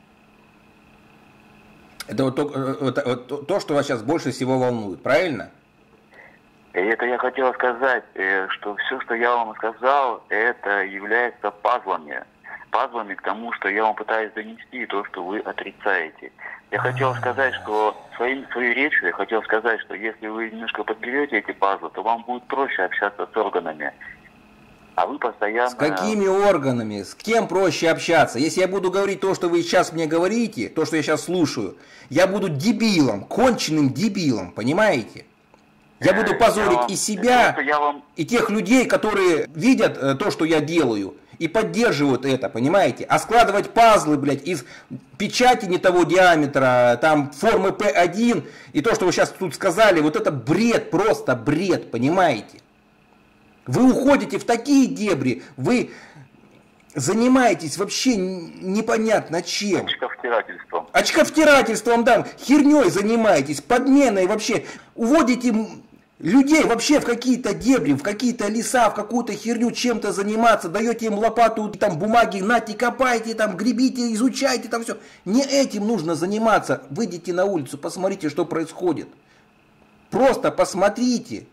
Это вот то, вот, вот, то, что вас сейчас больше всего волнует, правильно? И это я хотел сказать, что все, что я вам сказал, это является пазлами. Пазлами к тому, что я вам пытаюсь донести, то, что вы отрицаете. Я хотел сказать, что своим, своей речью я хотел сказать, что если вы немножко подберете эти пазлы, то вам будет проще общаться с органами. А вы постоянно... С какими органами? С кем проще общаться? Если я буду говорить то, что вы сейчас мне говорите, то, что я сейчас слушаю, я буду дебилом, конченным дебилом, понимаете? Я буду позорить я вам, и себя, то, я вам... и тех людей, которые видят э, то, что я делаю, и поддерживают это, понимаете? А складывать пазлы, блядь, из печати не того диаметра, там формы пэ один, и то, что вы сейчас тут сказали, вот это бред, просто бред, понимаете? Вы уходите в такие дебри, вы занимаетесь вообще непонятно чем. Очковтирательством. Очковтирательством, да, херней занимаетесь, подменой вообще, уводите людей вообще в какие-то дебри, в какие-то леса, в какую-то херню чем-то заниматься, даете им лопату, там бумаги, нате, копайте, там гребите, изучайте, там все. Не этим нужно заниматься. Выйдите на улицу, посмотрите, что происходит. Просто посмотрите.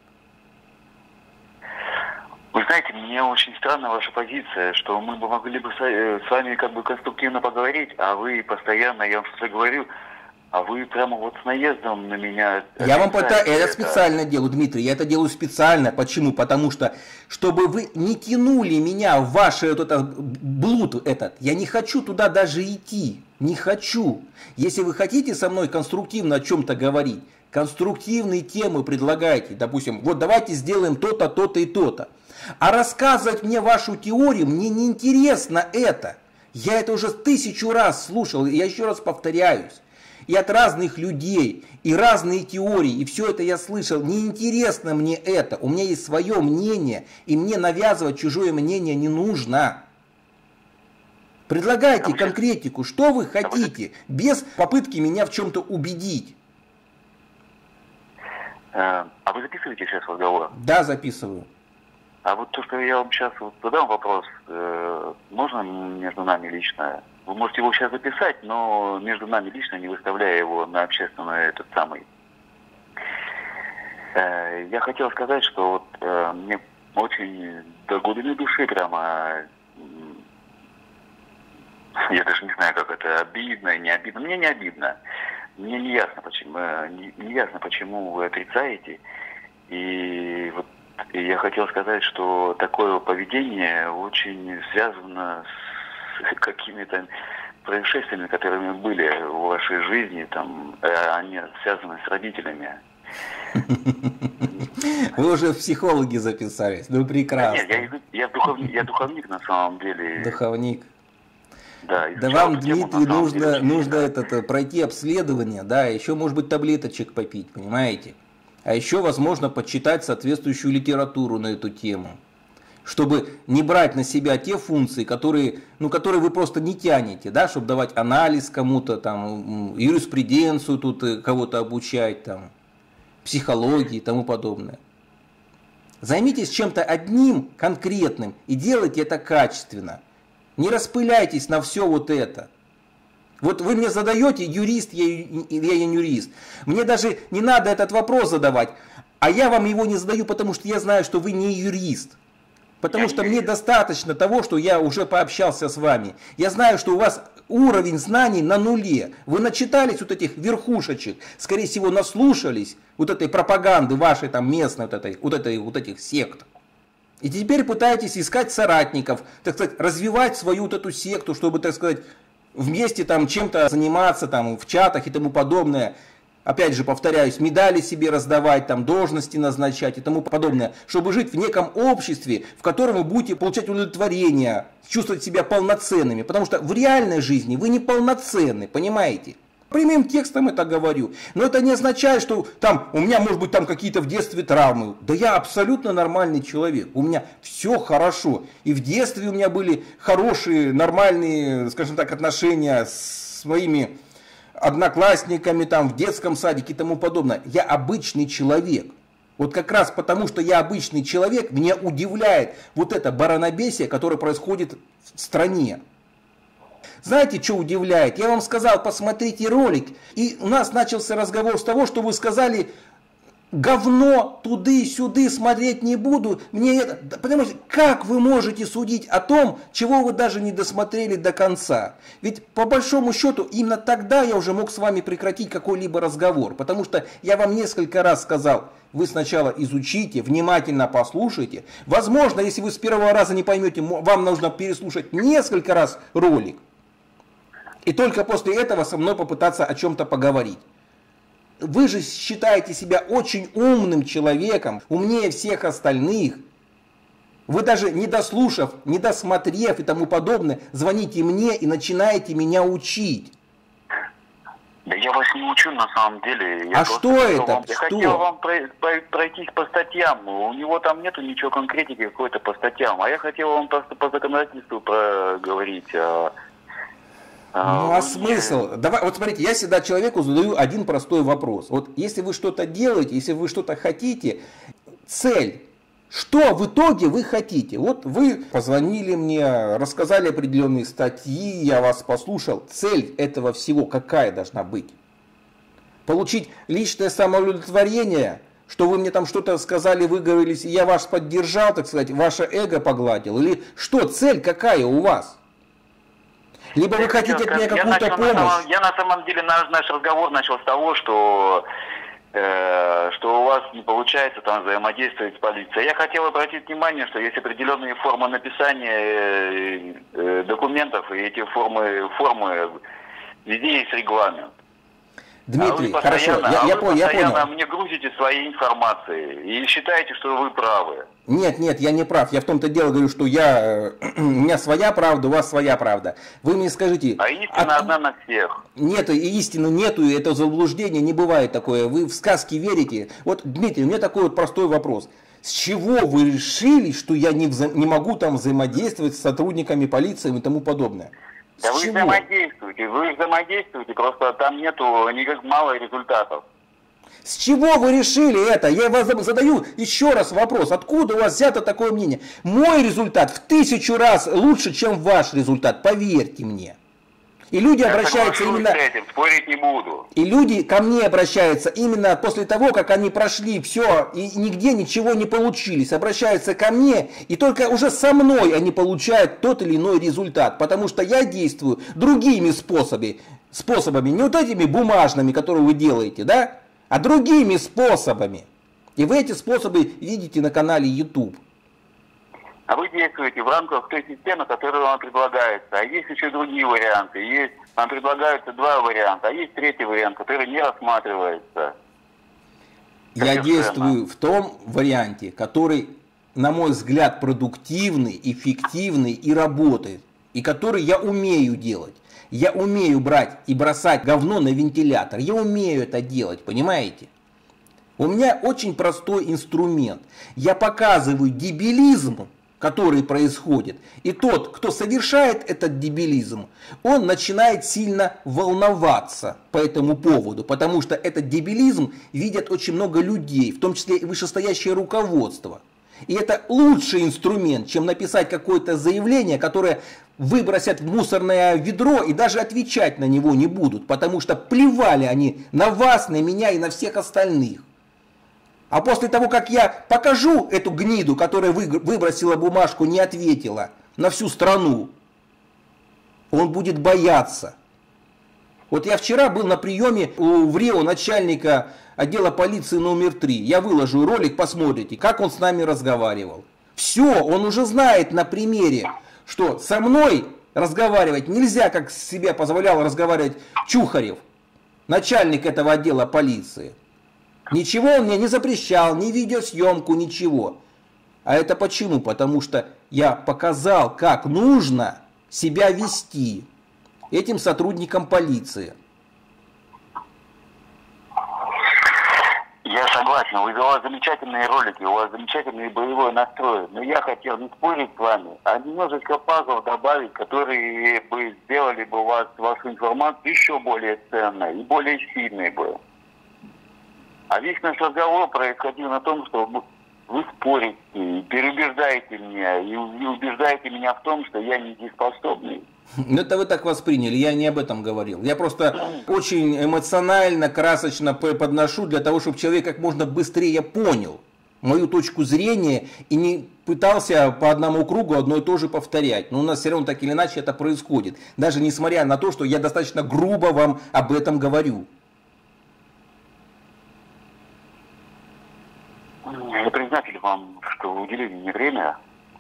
Вы знаете, мне очень странна ваша позиция, что мы бы могли бы с вами как бы конструктивно поговорить, а вы постоянно, я вам что-то говорю, а вы прямо вот с наездом на меня... Я вам пытаюсь, я это специально делаю, Дмитрий, я это делаю специально. Почему? Потому что, чтобы вы не тянули меня в ваш вот этот блуд этот, я не хочу туда даже идти, не хочу. Если вы хотите со мной конструктивно о чем-то говорить, конструктивные темы предлагайте, допустим, вот давайте сделаем то-то, то-то и то-то. А рассказывать мне вашу теорию, мне не интересно это. Я это уже тысячу раз слушал, я еще раз повторяюсь. И от разных людей, и разные теории, и все это я слышал. Не интересно мне это. У меня есть свое мнение, и мне навязывать чужое мнение не нужно. Предлагайте конкретику, что вы хотите, без попытки меня в чем-то убедить. А вы записываете сейчас разговор? Да, записываю. А вот то, что я вам сейчас вот задам вопрос, э, можно между нами лично? Вы можете его сейчас записать, но между нами лично, не выставляя его на общественный этот самый. Э, я хотел сказать, что вот э, мне очень до глубины души прямо, э, я даже не знаю, как это, обидно, не обидно. Мне не обидно. Мне не ясно, почему, э, не, не ясно, почему вы отрицаете. И вот И я хотел сказать, что такое поведение очень связано с какими-то происшествиями, которыми были в вашей жизни, там, они связаны с родителями. Вы уже в психологи записались, ну прекрасно. Да нет, я, я, духовник, я духовник на самом деле. Духовник. Да, да вам, Дмитрий, нужно, деле, нужно да. это, пройти обследование, да, еще может быть таблеточек попить, понимаете? А еще, возможно, почитать соответствующую литературу на эту тему, чтобы не брать на себя те функции, которые, ну, которые вы просто не тянете, да, чтобы давать анализ кому-то, там, юриспруденцию тут кого-то обучать, там, психологии и тому подобное. Займитесь чем-то одним конкретным и делайте это качественно. Не распыляйтесь на все вот это. Вот вы мне задаете, юрист, я, я не юрист. Мне даже не надо этот вопрос задавать. А я вам его не задаю, потому что я знаю, что вы не юрист. Потому что мне достаточно того, что я уже пообщался с вами. Я знаю, что у вас уровень знаний на нуле. Вы начитались вот этих верхушечек, скорее всего, наслушались вот этой пропаганды вашей там местной, вот, этой, вот, этой, вот этих сект. И теперь пытаетесь искать соратников, так сказать, развивать свою вот эту секту, чтобы, так сказать, вместе там чем-то заниматься там в чатах и тому подобное. опять же, повторяюсь, медали себе раздавать, там, должности назначать и тому подобное, чтобы жить в неком обществе, в котором вы будете получать удовлетворение, чувствовать себя полноценными, потому что в реальной жизни вы не полноценны, понимаете? Прямым текстом это говорю. Но это не означает, что там у меня может быть там какие-то в детстве травмы. Да я абсолютно нормальный человек. У меня все хорошо. И в детстве у меня были хорошие, нормальные, скажем так, отношения с моими одноклассниками, там, в детском садике и тому подобное. Я обычный человек. Вот как раз потому, что я обычный человек, меня удивляет вот это баранобесие, которое происходит в стране. Знаете, что удивляет? Я вам сказал, посмотрите ролик, и у нас начался разговор с того, что вы сказали, говно, туды-сюды смотреть не буду. Мне это... Понимаете, как вы можете судить о том, чего вы даже не досмотрели до конца? Ведь по большому счету, именно тогда я уже мог с вами прекратить какой-либо разговор, потому что я вам несколько раз сказал, вы сначала изучите, внимательно послушайте. Возможно, если вы с первого раза не поймете, вам нужно переслушать несколько раз ролик. И только после этого со мной попытаться о чем-то поговорить. Вы же считаете себя очень умным человеком, умнее всех остальных. Вы даже не дослушав, не досмотрев и тому подобное, звоните мне и начинаете меня учить. Да я вас не учу на самом деле. Я а что это? Вам, я что? хотел вам пройтись по статьям. У него там нету ничего конкретики какой-то по статьям. А я хотел вам просто по законодательству проговорить. Ну а смысл? Давай, вот смотрите, я всегда человеку задаю один простой вопрос. Вот если вы что-то делаете, если вы что-то хотите, цель, что в итоге вы хотите? Вот вы позвонили мне, рассказали определенные статьи, я вас послушал. Цель этого всего какая должна быть? Получить личное самоудовлетворение, что вы мне там что-то сказали, выговорились, и я вас поддержал, так сказать, ваше эго погладил? Или что, цель какая у вас? Либо вы хотите от меня какую-то помощь? На самом, я на самом деле наш, наш разговор начал с того, что, э, что у вас не получается там взаимодействовать с полицией. Я хотел обратить внимание, что есть определенные формы написания э, э, документов, и эти формы, формы, везде есть регламент. Дмитрий, а хорошо, я, а я, вы понял, я понял. мне грузите своей информацией и считаете, что вы правы. Нет, нет, я не прав. Я в том-то дело говорю, что я, у меня своя правда, у вас своя правда. Вы мне скажите... А истина от... одна на всех. Нет, и истины нету, и это заблуждение, не бывает такое. Вы в сказки верите. Вот, Дмитрий, у меня такой вот простой вопрос. С чего вы решили, что я не, вза... не могу там взаимодействовать с сотрудниками полиции и тому подобное? Да вы взаимодействуете, вы взаимодействуете, просто там нету никак мало результатов. С чего вы решили это? Я вас задаю еще раз вопрос. Откуда у вас взято такое мнение? Мой результат в тысячу раз лучше, чем ваш результат, поверьте мне. И люди я обращаются именно... с этим, спорить не буду. И люди ко мне обращаются именно после того, как они прошли все и нигде ничего не получились. Обращаются ко мне, и только уже со мной они получают тот или иной результат. Потому что я действую другими способами. Способами, не вот этими бумажными, которые вы делаете, да? А другими способами. И вы эти способы видите на канале YouTube. А вы действуете в рамках той системы, которая вам предлагается. А есть еще другие варианты. Есть, вам предлагаются два варианта, а есть третий вариант, который не рассматривается. Я действую в том варианте, который, на мой взгляд, продуктивный, эффективный и работает. И который я умею делать. Я умею брать и бросать говно на вентилятор. Я умею это делать, понимаете? У меня очень простой инструмент. Я показываю дебилизм, который происходит. И тот, кто совершает этот дебилизм, он начинает сильно волноваться по этому поводу. Потому что этот дебилизм видят очень много людей, в том числе и вышестоящее руководство. И это лучший инструмент, чем написать какое-то заявление, которое выбросят в мусорное ведро и даже отвечать на него не будут. Потому что плевали они на вас, на меня и на всех остальных. А после того, как я покажу эту гниду, которая выбросила бумажку, не ответила на всю страну, он будет бояться. Вот я вчера был на приеме у в Рио начальника отдела полиции номер три. Я выложу ролик, посмотрите, как он с нами разговаривал. Все, он уже знает на примере, что со мной разговаривать нельзя, как себе позволял разговаривать Чухарев. начальник этого отдела полиции. Ничего он мне не запрещал, ни видеосъемку, ничего. А это почему? Потому что я показал, как нужно себя вести этим сотрудникам полиции. Я согласен, у вас замечательные ролики, у вас замечательный боевой настрой. Но я хотел не спорить с вами, а немножечко пазлов добавить, которые бы сделали бы вас, вашу информацию еще более ценной и более сильной бы. А весь наш разговор происходил на том, что вы спорите, и переубеждаете меня, и убеждаете меня в том, что я недееспособный. Ну это вы так восприняли, я не об этом говорил. Я просто очень эмоционально, красочно подношу для того, чтобы человек как можно быстрее понял мою точку зрения и не пытался по одному кругу одно и то же повторять. Но у нас все равно так или иначе это происходит. Даже несмотря на то, что я достаточно грубо вам об этом говорю. Я признателен вам, что вы уделили мне время.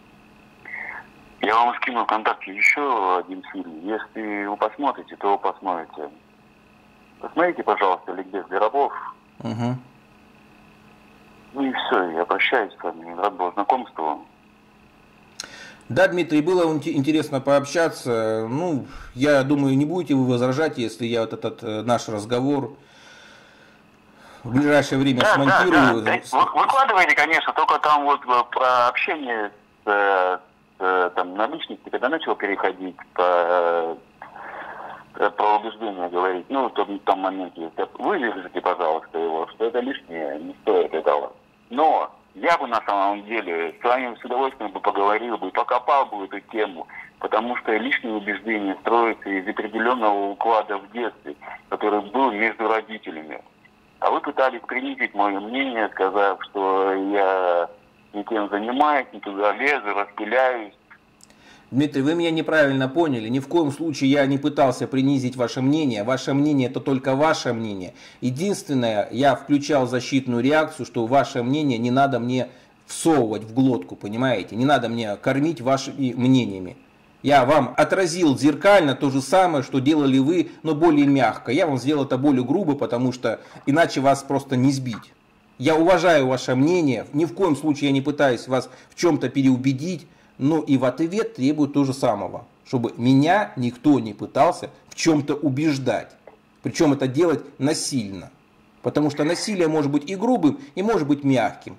Я вам скину ВКонтакте еще один фильм. Если вы посмотрите, то вы посмотрите. Посмотрите, пожалуйста, «Ликбез для рабов». Угу. Ну и все, я прощаюсь с вами. Рад был знакомству. Да, Дмитрий, было интересно пообщаться. Ну, я думаю, не будете вы возражать, если я вот этот наш разговор в ближайшее время да, смонтирую. Да, да. Вы, выкладывайте, конечно, только там вот про общение с, с, там, на личности, когда начал переходить по, про убеждения говорить, ну, в том, в том моменте, выдержите, пожалуйста, его, что это лишнее, не стоит этого. Но я бы на самом деле с вами с удовольствием бы поговорил бы, покопал бы эту тему, потому что лишние убеждения строятся из определенного уклада в детстве, который был между родителями. А вы пытались принизить мое мнение, сказав, что я не тем занимаюсь, не туда лезу, распыляюсь. Дмитрий, вы меня неправильно поняли. Ни в коем случае я не пытался принизить ваше мнение. Ваше мнение это только ваше мнение. Единственное, я включал защитную реакцию, что ваше мнение не надо мне всовывать в глотку, понимаете? Не надо мне кормить вашими мнениями. Я вам отразил зеркально то же самое, что делали вы, но более мягко. Я вам сделал это более грубо, потому что иначе вас просто не сбить. Я уважаю ваше мнение, ни в коем случае я не пытаюсь вас в чем-то переубедить, но и в ответ требую то же самого, чтобы меня никто не пытался в чем-то убеждать. Причем это делать насильно. Потому что насилие может быть и грубым, и может быть мягким.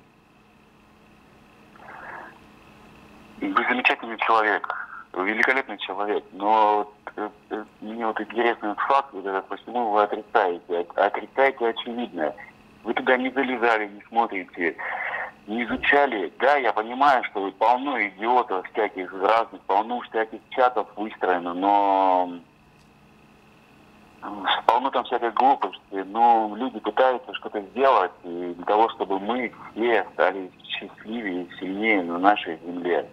Вы замечательный человек. Великолепный человек, но мне вот интересный вот факт, почему вы отрицаете, отрицаете очевидное. Вы туда не залезали, не смотрите, не изучали. Да, я понимаю, что вы полно идиотов всяких разных, полно всяких чатов выстроено, но полно там всякой глупости, но люди пытаются что-то сделать для того, чтобы мы все стали счастливее и сильнее на нашей земле.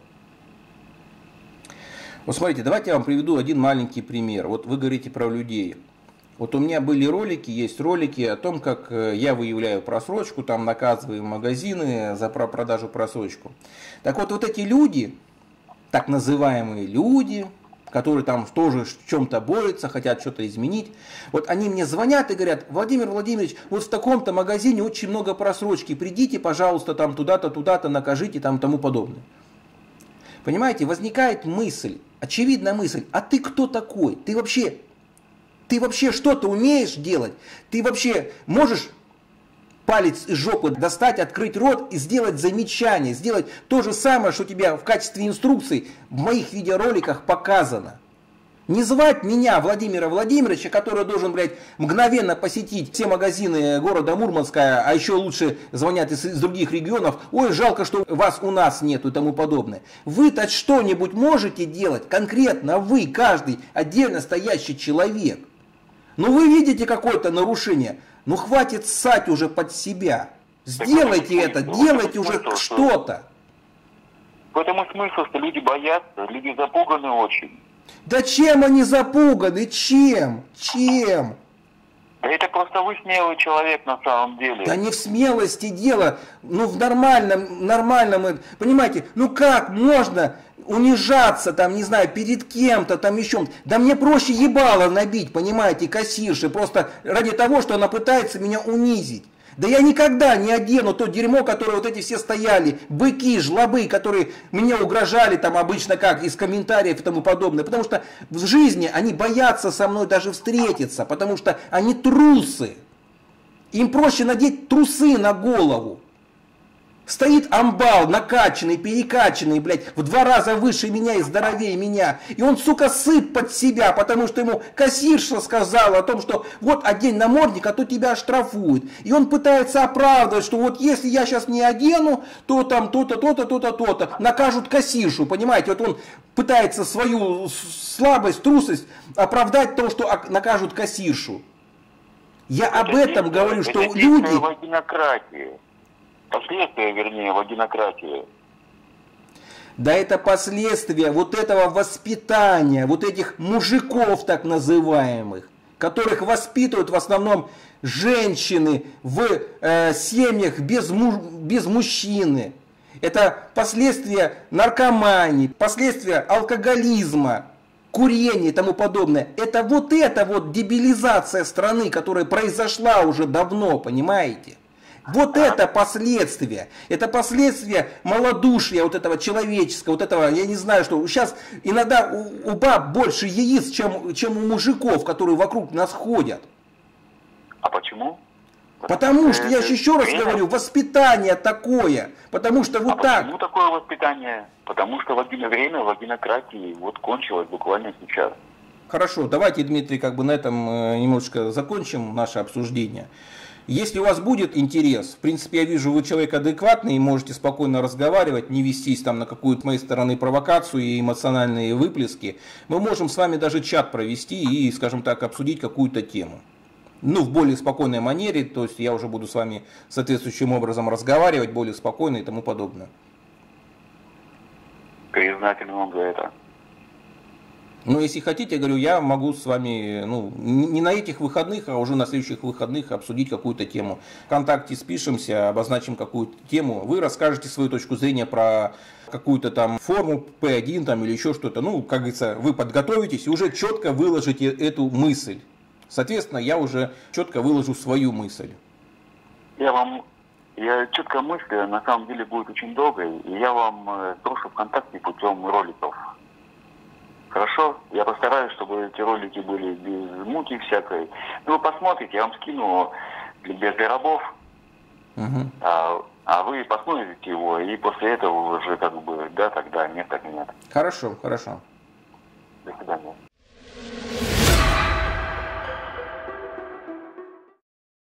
Вот смотрите, давайте я вам приведу один маленький пример. Вот вы говорите про людей. Вот у меня были ролики, есть ролики о том, как я выявляю просрочку, там наказываю магазины за продажу просрочку. Так вот, вот эти люди, так называемые люди, которые там тоже в чем-то борются, хотят что-то изменить, вот они мне звонят и говорят: Владимир Владимирович, вот в таком-то магазине очень много просрочки, придите, пожалуйста, там туда-то, туда-то, накажите, там тому подобное. Понимаете, возникает мысль, очевидная мысль: а ты кто такой? Ты вообще, ты вообще что-то умеешь делать? Ты вообще можешь палец из жопы достать, открыть рот и сделать замечание, сделать то же самое, что у тебя в качестве инструкций в моих видеороликах показано? Не звать меня, Владимира Владимировича, который должен, блядь, мгновенно посетить все магазины города Мурманска, а еще лучше звонят из, из других регионов: ой, жалко, что вас у нас нету и тому подобное. Вы-то что-нибудь можете делать? Конкретно вы, каждый отдельно стоящий человек. Ну вы видите какое-то нарушение, ну хватит ссать уже под себя. Сделайте это, делайте уже что-то. В этом и смысл, что люди боятся, люди запуганы очень. Да чем они запуганы? Чем? Чем? Да это просто вы смелый человек на самом деле. Да не в смелости дело, ну в нормальном, нормальном, понимаете, ну как можно унижаться там, не знаю, перед кем-то там еще. Да мне проще ебало набить, понимаете, кассирши, просто ради того, что она пытается меня унизить. Да я никогда не одену то дерьмо, которое вот эти все стояли, быки, жлобы, которые мне угрожали там обычно как, из комментариев и тому подобное. Потому что в жизни они боятся со мной даже встретиться, потому что они трусы. Им проще надеть трусы на голову. Стоит амбал, накачанный, перекачанный, блядь, в два раза выше меня и здоровее меня. И он, сука, сыт под себя, потому что ему кассирша сказала о том, что вот одень намордник, а то тебя оштрафуют. И он пытается оправдывать, что вот если я сейчас не одену, то там то-то, то-то, то-то, то-то. Накажут кассиршу, понимаете? Вот он пытается свою слабость, трусость оправдать то, что накажут кассиршу. Я это об этом говорю, что люди... Последствия, вернее, вагинократии. Да это последствия вот этого воспитания, вот этих мужиков так называемых, которых воспитывают в основном женщины в э, семьях без, муж, без мужчины. Это последствия наркомании, последствия алкоголизма, курения и тому подобное. Это вот эта вот дебилизация страны, которая произошла уже давно, понимаете? Вот это последствия, это последствия малодушия вот этого человеческого, вот этого, я не знаю, что сейчас иногда у, у баб больше яиц, чем, чем у мужиков, которые вокруг нас ходят. А почему? Потому что, я же еще раз говорю, воспитание такое, потому что вот а так. Почему такое воспитание? Потому что время вагинократии вот кончилось буквально сейчас. Хорошо, давайте, Дмитрий, как бы на этом немножечко закончим наше обсуждение. Если у вас будет интерес, в принципе, я вижу, вы человек адекватный и можете спокойно разговаривать, не вестись там на какую-то, с моей стороны, провокацию и эмоциональные выплески, мы можем с вами даже чат провести и, скажем так, обсудить какую-то тему. Ну, в более спокойной манере, то есть я уже буду с вами соответствующим образом разговаривать, более спокойно и тому подобное. Признателен вам за это. Но если хотите, я говорю, я могу с вами, ну, не на этих выходных, а уже на следующих выходных обсудить какую-то тему. Вконтакте спишемся, обозначим какую-то тему. Вы расскажете свою точку зрения про какую-то там форму пэ один там, или еще что-то. Ну, как говорится, вы подготовитесь и уже четко выложите эту мысль. Соответственно, я уже четко выложу свою мысль. Я вам, я четко мыслю, на самом деле будет очень долго, и я вам брошу ВКонтакте путем роликов. Хорошо? Я постараюсь, чтобы эти ролики были без муки всякой. Ну, вы посмотрите, я вам скину без рабов, угу. а, а вы посмотрите его, и после этого уже как бы, да, тогда, нет, так нет. Хорошо, хорошо.